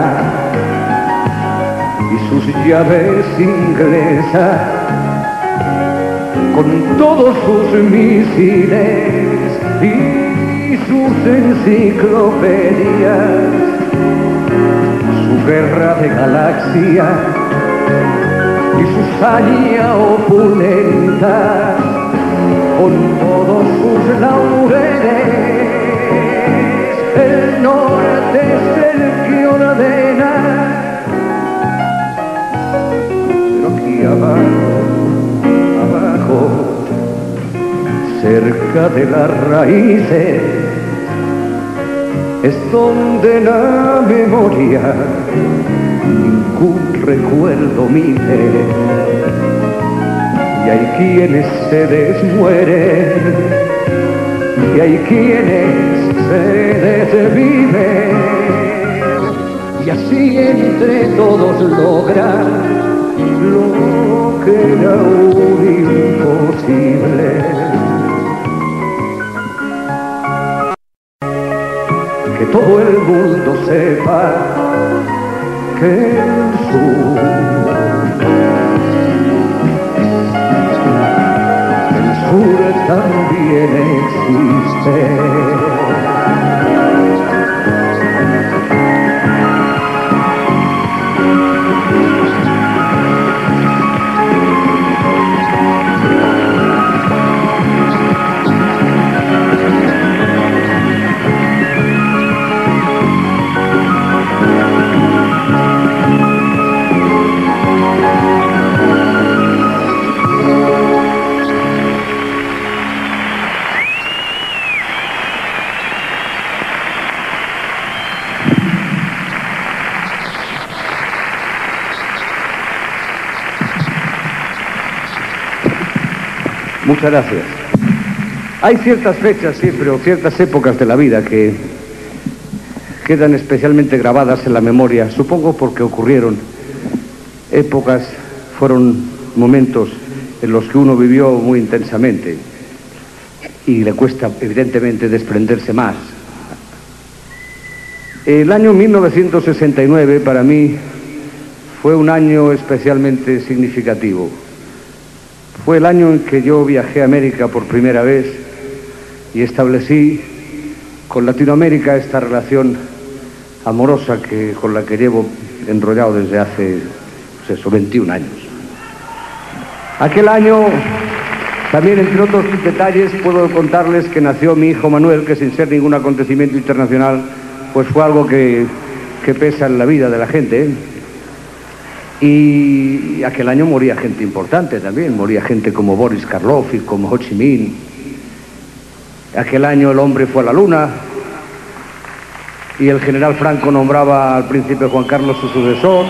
y sus llaves inglesas, con todos sus misiles y sus enciclopedias, su guerra de galaxias y su saña opulenta, con todos sus laureles. El norte es el que ordena, pero aquí abajo, cerca de las raíces, es donde la memoria ningún recuerdo mide, y hay quienes se desmueren y hay quienes se desviven, y así entre todos logran lo que era un imposible. Que todo el mundo sepa que el sur también existe. Muchas gracias. Hay ciertas fechas siempre, o ciertas épocas de la vida que quedan especialmente grabadas en la memoria, supongo porque ocurrieron épocas, fueron momentos en los que uno vivió muy intensamente y le cuesta evidentemente desprenderse más. El año 1969 para mí fue un año especialmente significativo. Fue el año en que yo viajé a América por primera vez y establecí con Latinoamérica esta relación amorosa con la que llevo enrollado desde hace, pues eso, 21 años. Aquel año, también entre otros detalles, puedo contarles que nació mi hijo Manuel, que sin ser ningún acontecimiento internacional, pues fue algo que pesa en la vida de la gente, ¿eh? Y aquel año moría gente importante también, moría gente como Boris Karloff y como Ho Chi Minh. Aquel año el hombre fue a la luna y el general Franco nombraba al príncipe Juan Carlos su sucesor.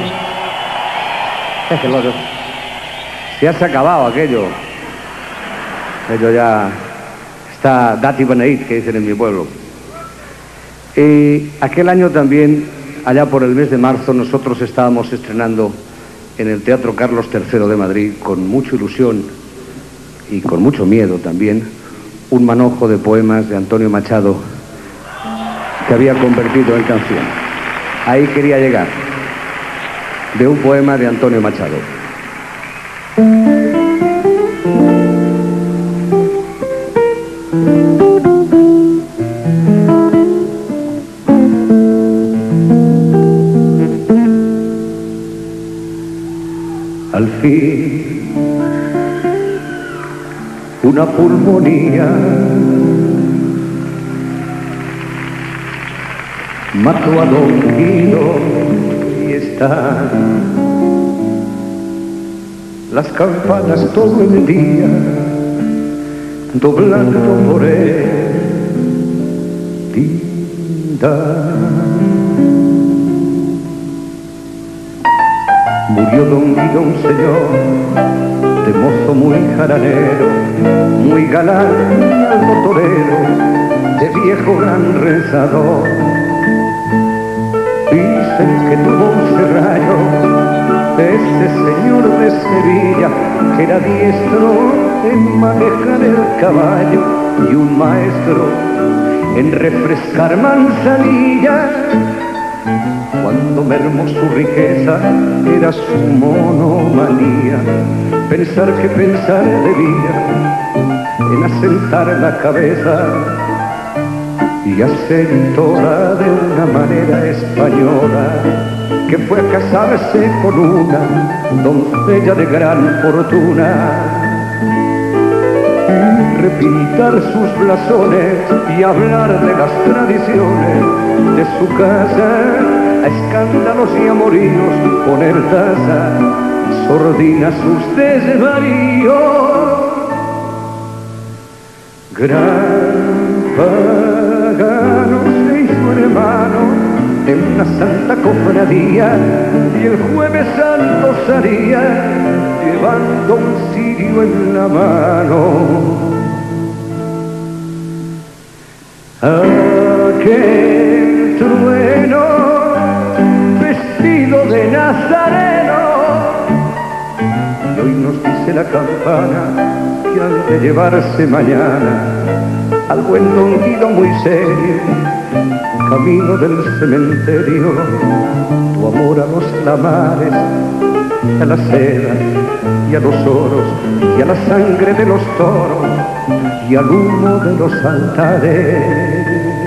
Se ha acabado aquello. Aquello ya está dati beneït, que dicen en mi pueblo. Aquel año también, allá por el mes de marzo, nosotros estábamos estrenando en el Teatro Carlos III de Madrid, con mucha ilusión y con mucho miedo también, un manojo de poemas de Antonio Machado que había convertido en canción. Ahí quería llegar, de un poema de Antonio Machado. Al fin, una pulmonía mató a Don Guido y están las campanas todo el día doblando por él. Murió Don Guido, un señor de mozo muy jaranero, muy galán y algo torero, de viejo gran rezador. Dicen que tuvo un serrallo ese señor de Sevilla, que era diestro en manejar el caballo y un maestro en refrescar manzanilla. Cuando mermó su riqueza era su monomanía, pensar que pensar debía en asentar la cabeza y acentona de una manera española, que fue a casarse con una doncella de gran fortuna y repintar sus blasones y hablar de las tradiciones de su casa, a escándalos y amoríos poner tasa, sordina sus desvaríos. Gran pagano se hizo hermano en una santa cofradía y el jueves santo salía llevando un cirio en la mano. Aquel trueno vestido de nazareno, y hoy nos dice la campana que han de llevarse mañana al buen don Guido muy serio, camino del cementerio. Tu amor a los lamares, a la seda y a los oros, y a la sangre de los toros, y al humo de los altares.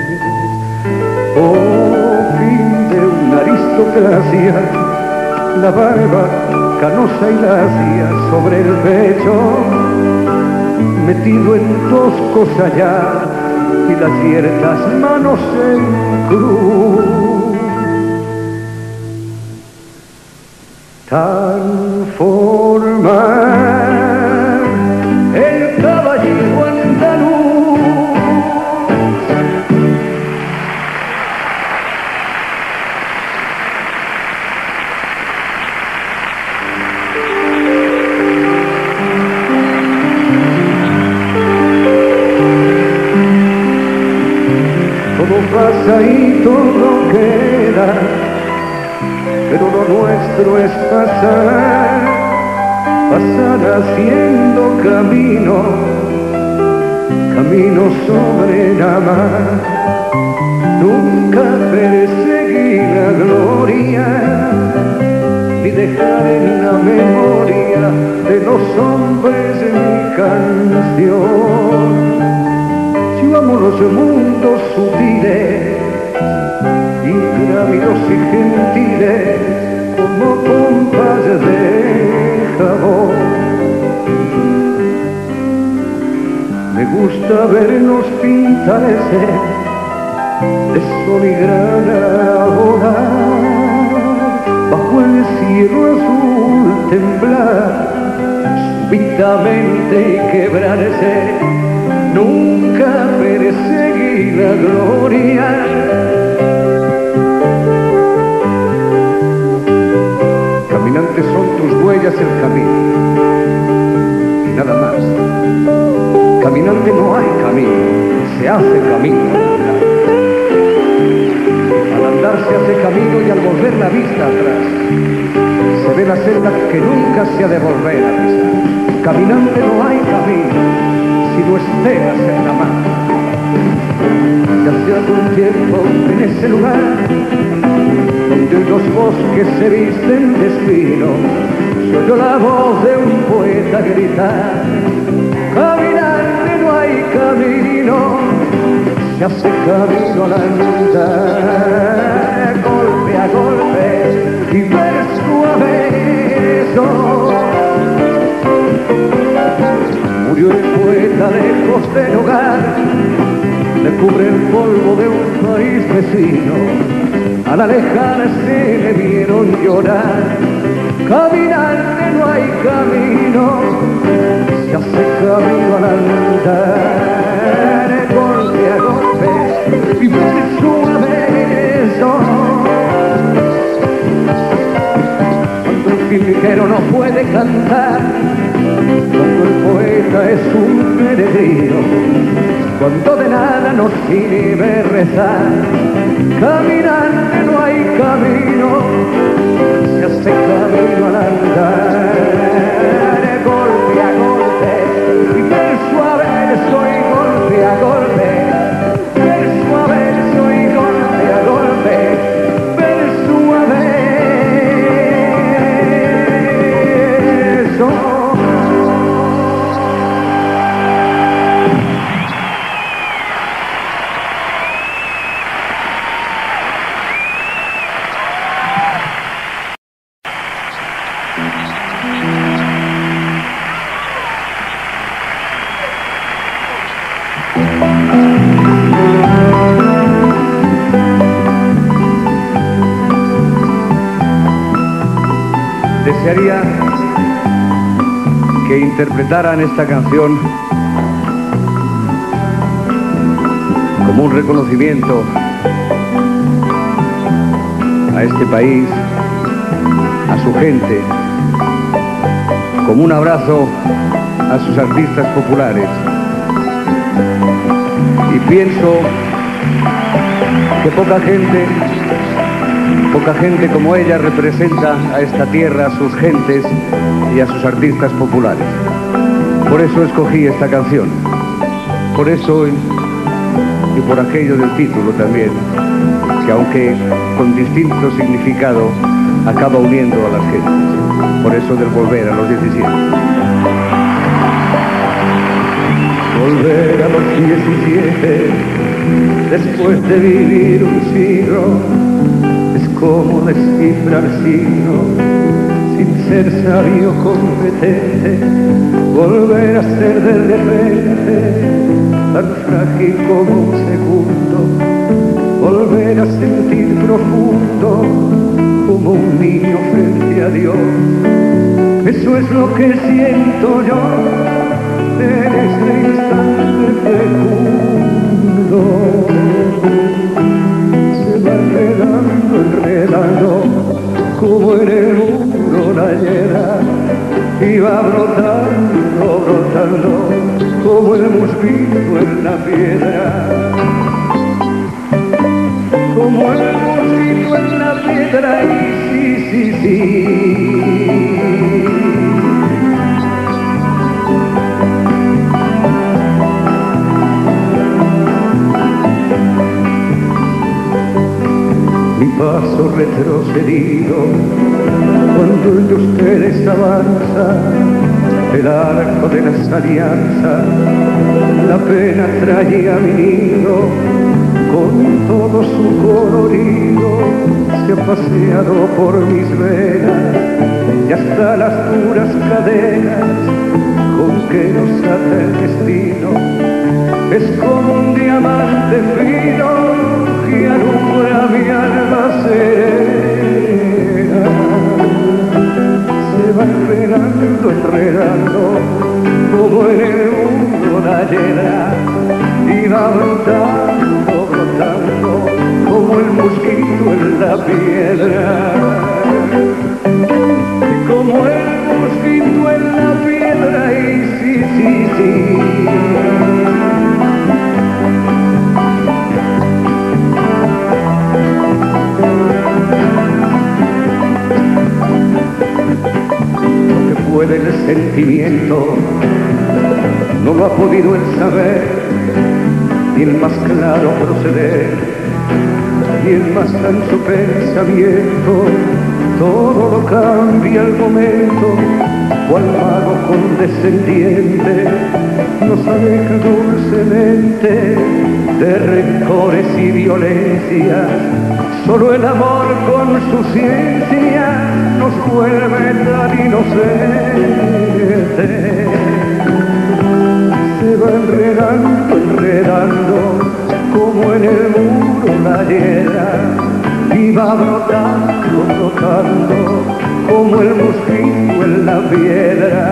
Oh, fin de una aristocracia, la barba canosa y lacia sobre el pecho, metido en toscos allá y las ciertas manos en cruz. Tan formal el caballero andaluz. Todo pasa y todo queda, pero lo nuestro es pasar, pasar haciendo camino, camino sobre la mar. Nunca perseguí la gloria, ni dejar en la memoria de los hombres en mi canción. Yo amo los mundos sutiles, ingrávidos y gentiles, como pompas de jabón. Me gusta vernos pintarse de sol y grana volar, bajo el cielo azul temblar, súbitamente y quebrarse. Nunca perseguí la gloria, caminantes son tus huellas el camino y nada más. Caminante no hay camino, se hace camino. Al andar se hace camino y al volver la vista atrás se ve la senda que nunca se ha de volver a pisar. Caminante no hay camino si no esperas en la mano. Ya hace algún tiempo en ese lugar donde los bosques se visten de espino, se oyó la voz de un poeta gritar: caminante no hay camino, se hace camino al andar, golpe a golpe y verso a verso. Murió el poeta lejos del hogar, le cubre el polvo de un país vecino, al alejarse le vieron llorar. Caminante no hay camino, se hace camino al andar, golpe a golpe y verso a verso. Cuando el jilguero no puede cantar, cuando el poeta es un peregrino, cuando de nada nos sirve rezar. Caminante no hay camino, se hace camino al andar, golpe a golpe y verso a verso y golpe a golpe, verso a verso y golpe a golpe, verso a verso. desearía que interpretaran esta canción como un reconocimiento a este país, a su gente, como un abrazo a sus artistas populares. Y pienso que poca gente como ella representa a esta tierra, a sus gentes y a sus artistas populares. Por eso escogí esta canción, por eso y por aquello del título también, que aunque con distinto significado acaba uniendo a las gentes. Por eso del volver a los 17. Volver a los 17, después de vivir un siglo, es como descifrar signos, sin ser sabio competente. Volver a ser de repente tan frágil como un segundo, volver a sentir profundo como un niño frente a Dios. Eso es lo que siento yo en este instante fecundo. Se va enredando, enredando, como en el muro la hiedra, y va brotando, brotando, como el mosquito en la piedra. Como el mosquito en la piedra, y sí. Mi paso retrocedido, cuando el de ustedes avanza, el arco de las alianzas, la pena traía mi nido, con todo su colorido, se ha paseado por mis venas, y hasta las duras cadenas con que nos ata el destino, es como un diamante fino que alumbra mi alma serena. Se va enredando, enredando, como en el mundo la hiedra, y va brotando, brotando, como el mosquito en la piedra. Como el mosquito en la piedra, y sí. Lo que puede el sentimiento no lo ha podido el saber, ni el más claro proceder, y el más ancho pensamiento. Todo lo cambia al momento, cual mago condescendiente nos aleja dulcemente de rencores y violencias. Solo el amor con su ciencia nos vuelve tan inocentes. Se va enredando, enredando, como en el muro la hiedra, y va brotando, brotando, como el mosquito en la piedra.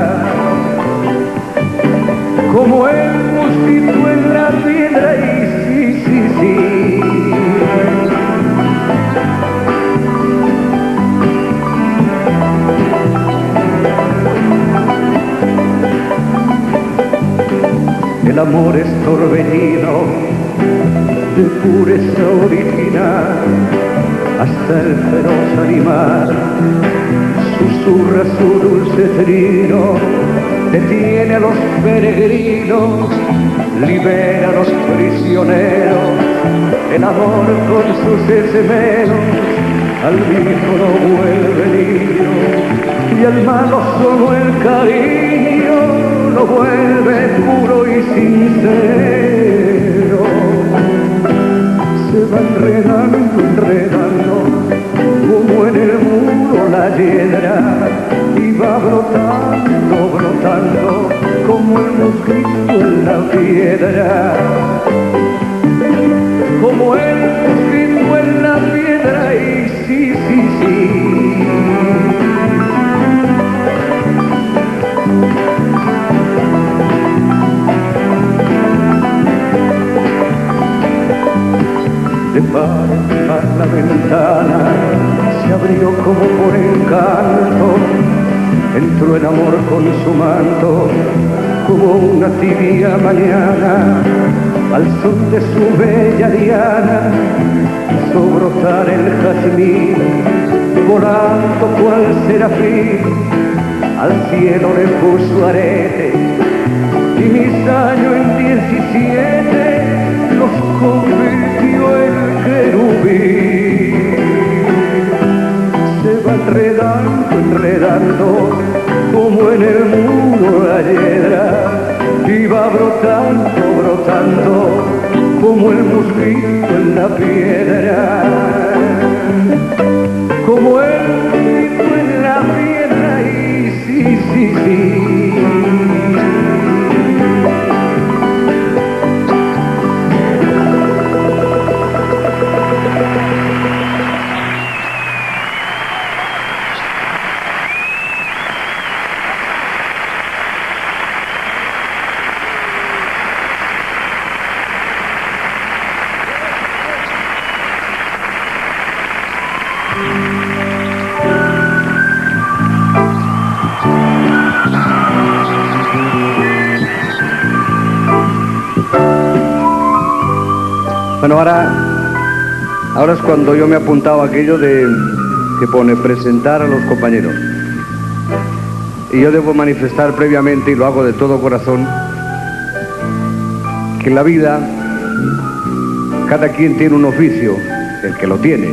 Como el mosquito en la piedra, y sí. El amor es torbellino de pureza original, hasta el feroz animal susurra su dulce trino, detiene a los peregrinos, libera a los prisioneros. El amor con sus esmeros al viejo lo vuelve niño, y al malo solo el cariño lo vuelve puro y sincero. Se va enredando, enredando, como en el muro la hiedra, y va brotando, brotando, como el mosquito en la piedra. Como el mosquito en la piedra, y sí. par a la ventana se abrió como por encanto, entró el amor con su manto, como una tibia mañana, al son de su bella diana, hizo brotar el jazmín, volando cual serafín, al cielo le puso arete, y mis años en 17 los convirtió en querubín. Se va enredando, enredando, como en el muro la hiedra, y va brotando, brotando, como el mosquito en la piedra, como el mosquito en la piedra, y sí, sí, sí. Bueno, ahora es cuando yo me he apuntado a aquello de que pone presentar a los compañeros. Y yo debo manifestar previamente, y lo hago de todo corazón, que en la vida cada quien tiene un oficio, el que lo tiene.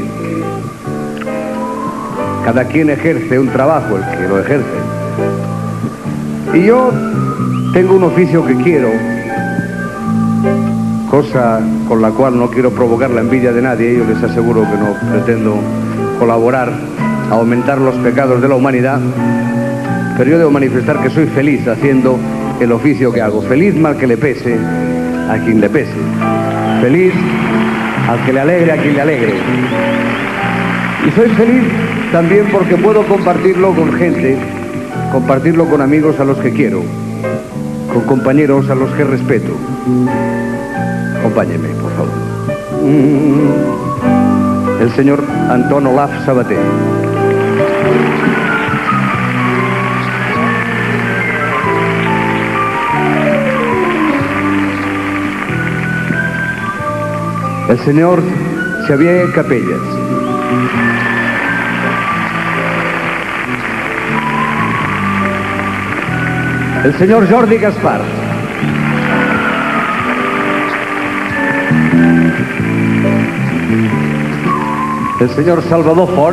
Cada quien ejerce un trabajo, el que lo ejerce. Y yo tengo un oficio que quiero, cosa con la cual no quiero provocar la envidia de nadie. Yo les aseguro que no pretendo colaborar a aumentar los pecados de la humanidad, pero yo debo manifestar que soy feliz haciendo el oficio que hago. Feliz mal que le pese a quien le pese, feliz al que le alegre a quien le alegre. Y soy feliz también porque puedo compartirlo con gente, compartirlo con amigos a los que quiero, con compañeros a los que respeto. Acompáñeme, por favor. El señor Antón Olaf Sabater. El señor Xavier Capellas. El señor Jordi Gaspar. El señor Salvador Font.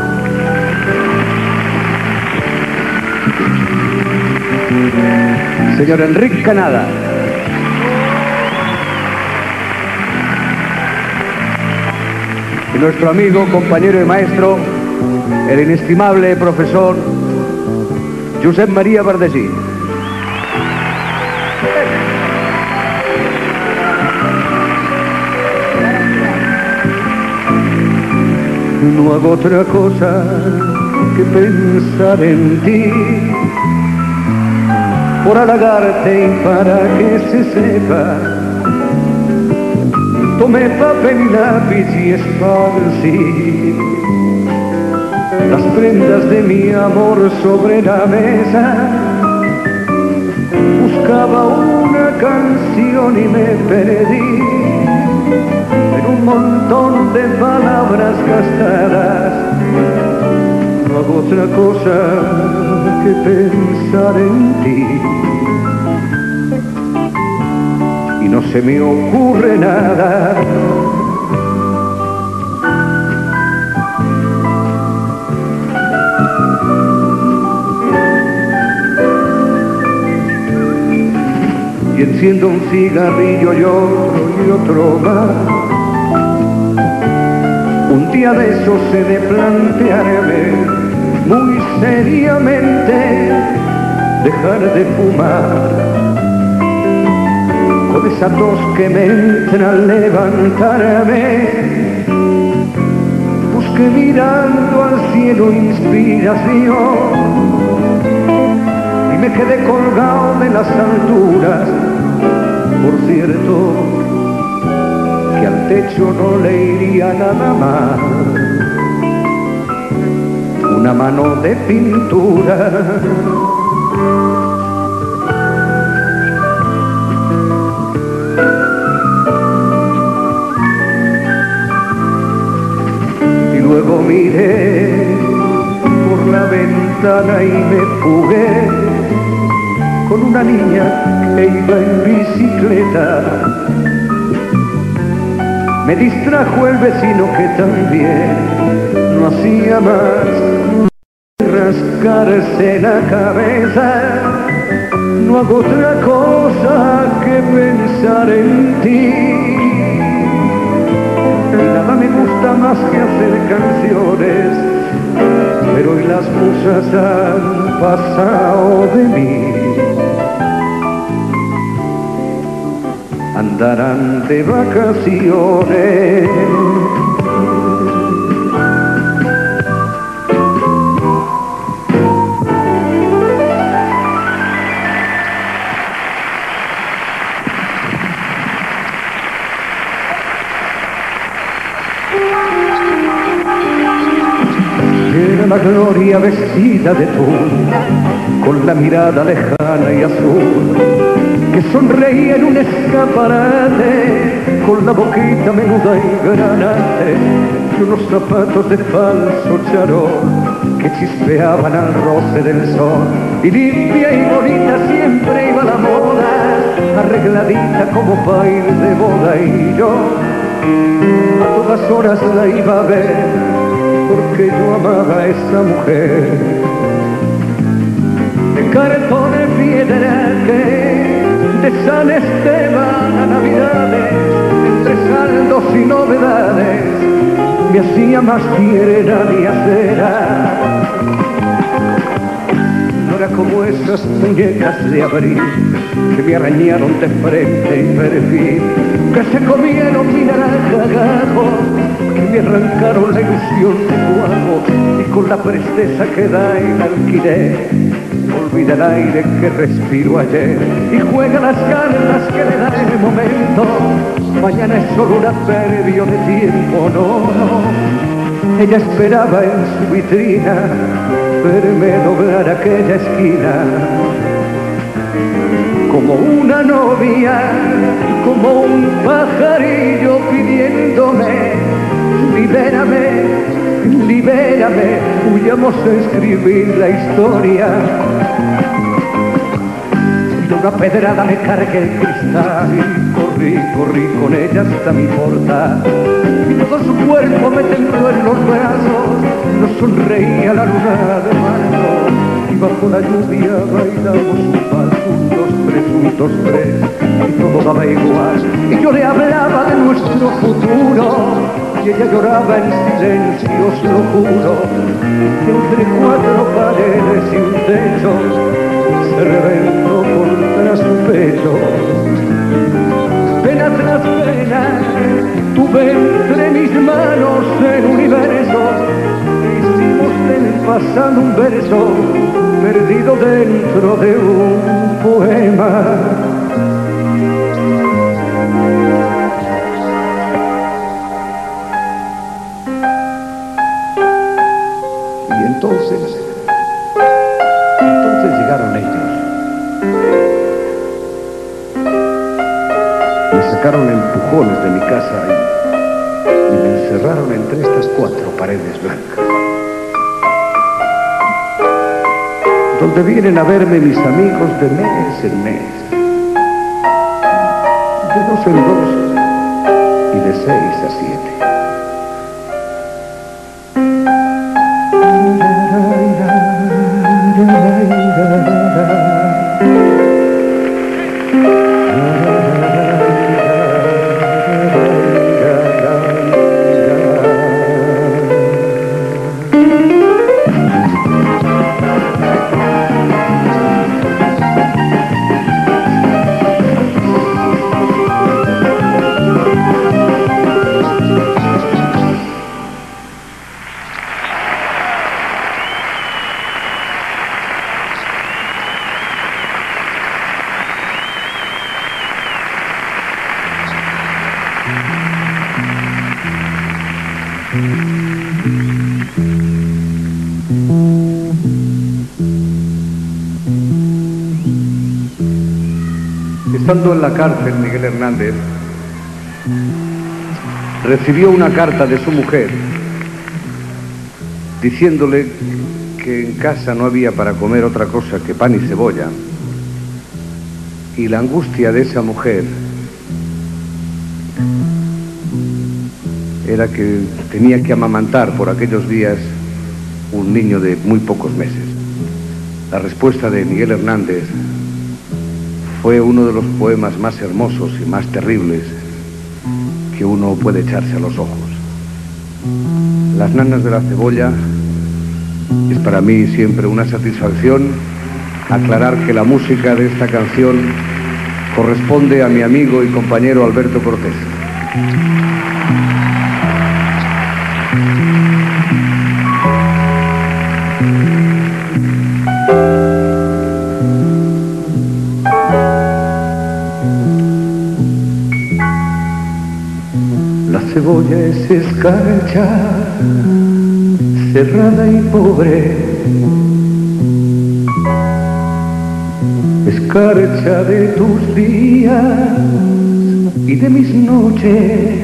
Señor Enric Canada. Y nuestro amigo, compañero y maestro, el inestimable profesor Josep María Bardesí. No hago otra cosa que pensar en ti, por halagarte y para que se sepa. Tomé papel y lápiz y esparcí las prendas de mi amor sobre la mesa. Buscaba una canción y me perdí en un montón de palabras gastadas. No hago otra cosa que pensar en ti, y no se me ocurre nada. Y enciendo un cigarrillo y otro más. Un día de esos he de plantearme muy seriamente dejar de fumar, con esa tos que me entra al levantarme. Busqué mirando al cielo inspiración y me quedé colgado de las alturas. Por cierto, que al techo no le iría nada mal una mano de pintura. Y luego miré por la ventana y me fugué con una niña que iba en bicicleta. Me distrajo el vecino que también no hacía más rascarse la cabeza. No hago otra cosa que pensar en ti. Y nada me gusta más que hacer canciones, pero hoy las musas han pasado de mí. Andarán de vacaciones. Era la gloria vestida de tul, con la mirada lejana y azul, que sonreía en un escaparate, con la boquita menuda y granate, y unos zapatos de falso charol que chispeaban al roce del sol. Y limpia y bonita siempre iba la moda, arregladita como pa' ir de boda, y yo a todas horas la iba a ver, porque yo amaba a esa mujer. De cartón de piedra que de San Esteban a Navidades, entre saldos y novedades, me hacía más tierna y acera. No era como esas muñecas de abril que me arañaron de frente y perfil, que se comieron mi naranja gajo, que me arrancaron la ilusión de cuajo, y con la presteza que da el alquiler olvida el aire que respiro ayer y juega las cartas que le da el momento. Mañana es solo un adverbio de tiempo, no. Ella esperaba en su vitrina verme doblar aquella esquina, como una novia, como un pajarillo pidiéndome: libérame, libérame, huyamos a escribir la historia. Y de una pedrada me cargué el cristal y corrí con ella hasta mi portal. Y todo su cuerpo me tembló en los brazos, nos sonreía la luna de marzo, y bajo la lluvia bailamos un vals, un, dos, tres, y todo daba igual. Y yo le hablaba de nuestro futuro, y ella lloraba en silencio, os lo juro, que entre cuatro paredes y un techo se reventó contra su pecho. Pena tras pena tuve entre mis manos el universo, hicimos del pasado un verso perdido dentro de un poema. Entonces llegaron ellos. Me sacaron empujones de mi casa y me encerraron entre estas cuatro paredes blancas, donde vienen a verme mis amigos de mes en mes, de 2 en 2 y de 6 a 7. Estando en la cárcel, Miguel Hernández recibió una carta de su mujer diciéndole que en casa no había para comer otra cosa que pan y cebolla, y la angustia de esa mujer era que tenía que amamantar por aquellos días un niño de muy pocos meses. La respuesta de Miguel Hernández fue uno de los poemas más hermosos y más terribles que uno puede echarse a los ojos. Las nanas de la cebolla es para mí siempre una satisfacción aclarar que la música de esta canción corresponde a mi amigo y compañero Alberto Cortés. La cebolla es escarcha, cerrada y pobre, escarcha de tus días y de mis noches,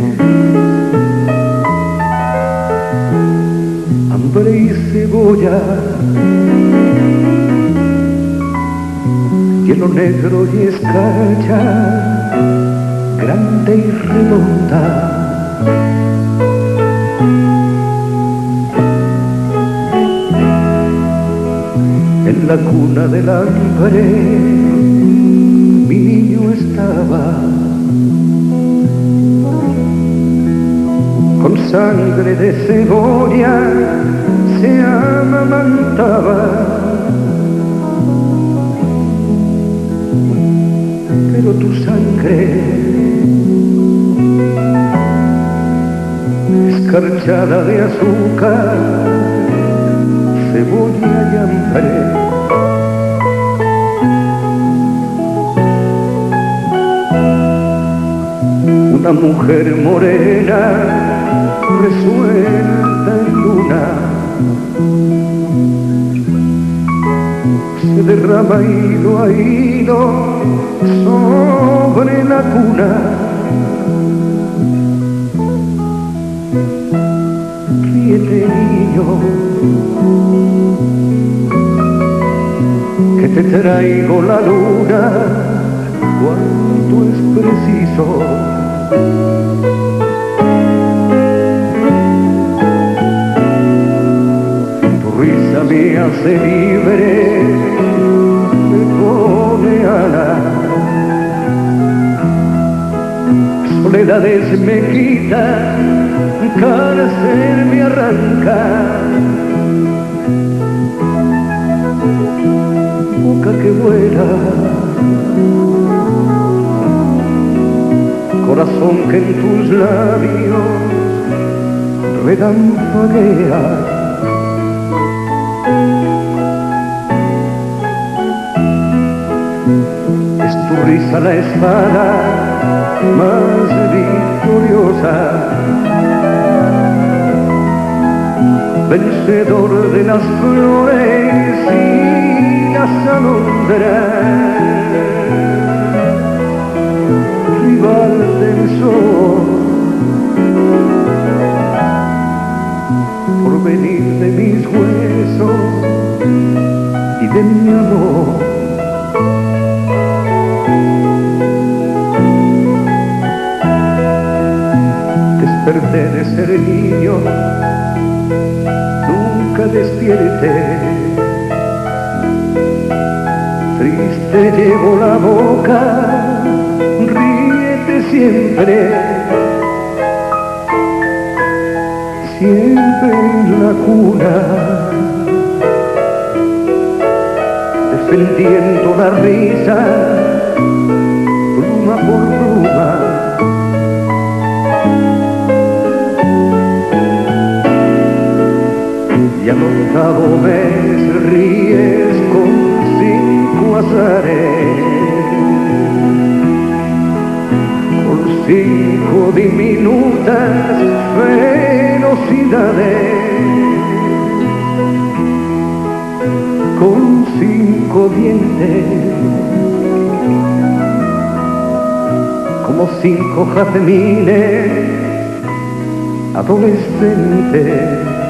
hambre y cebolla, hielo negro y escarcha, grande y redonda. En la cuna del hambre mi niño estaba, con sangre de cebolla se amamantaba, pero tu sangre escarchada de azúcar, cebolla y hambre, una mujer morena resuelta en luna, se derrama hilo a hilo sobre la cuna. Ríete, niño, que te traigo la luna cuando es preciso. Tu risa me hace libre, me pone alas, soledades me quita, cárcel me arranca, boca que vuela, corazón que en tus labios relampaguea. Es tu risa la espada más victoriosa, vencedor de las flores y las alondras, rival del sol, por venir de mis huesos y de mi amor. Desperté de ser niño, nunca despierte, triste llevo la boca, ríete siempre, siempre en la cuna, defendiendo la risa, pluma por pluma. Y al octavo mes ríes con 5 azares, con 5 diminutas fenomenales. preciosidades, con 5 dientes, como 5 jazmines adolescentes.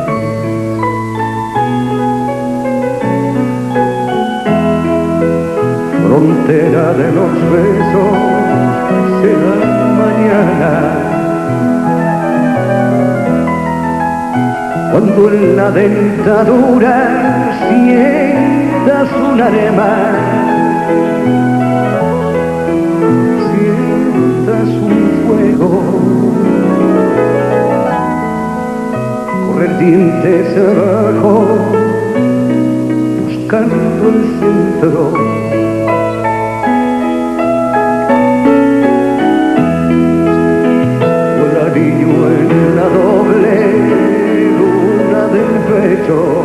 Frontera de los besos será mañana, cuando en la dentadura sientas un arema, sientas un fuego, correr dientes abajo, buscando el centro. En la doble luna del pecho,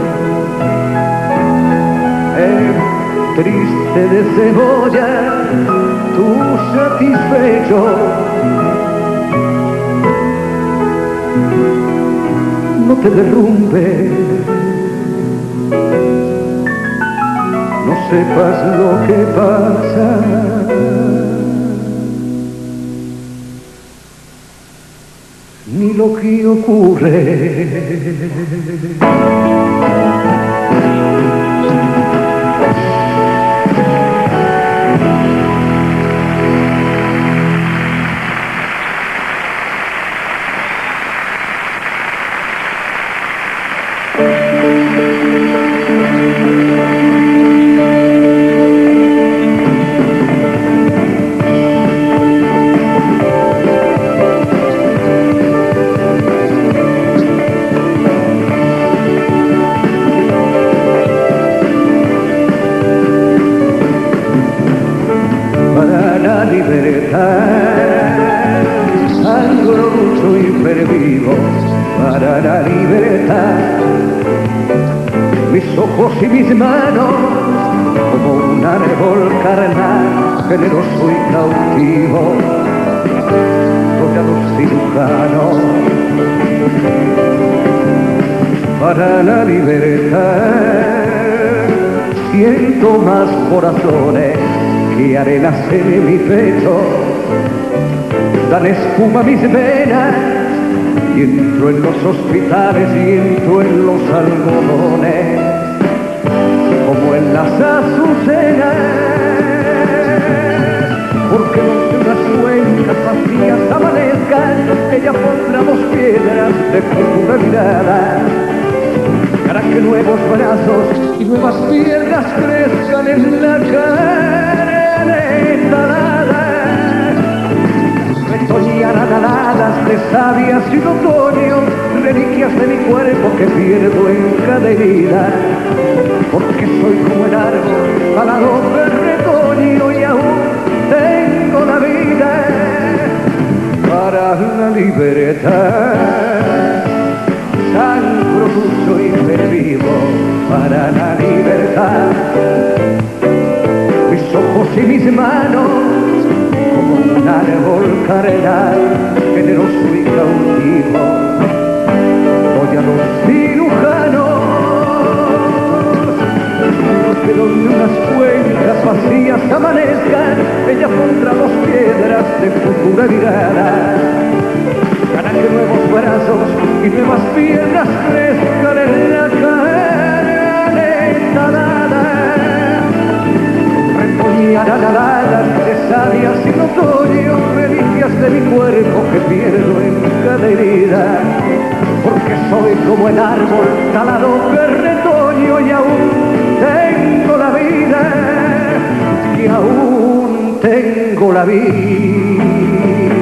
triste de cebolla, tú satisfecho, no te derrumbes, no sepas lo que pasa, ni lo que ocurre. Sangro mucho y pervivo para la libertad. Mis ojos y mis manos como un árbol carnal, generoso y cautivo, doy a los cirujanos para la libertad. Siento más corazones que arenas en mi pecho, dan espuma a mis venas, y entro en los hospitales y entro en los algodones, como en las azucenas, porque donde unas cuencas vacías amanezcan, ella pondrá 2 piedras de futura mirada, para que nuevos brazos y nuevas piernas crezcan en la carne talada. Retoñarán aladas de sabias y otoño, reliquias de mi cuerpo que pierdo en cada herida, porque soy como el árbol talado de retoño y aún tengo la vida para la libertad. Sangro dulce y pervivo para la libertad. Mis ojos y mis manos como un árbol carnal, generoso y cautivo, doy a los cirujanos, que donde unas cuencas vacías amanezcan, ella pondrá 2 piedras de futura mirada, para que nuevos brazos y nuevas piernas crezcan en la carne talada. Retoñarán aladas de sabias y otoño, reliquias de mi cuerpo que pierdo en cada herida, porque soy como el árbol talado de retoño y aún tengo la vida, y aún tengo la vida.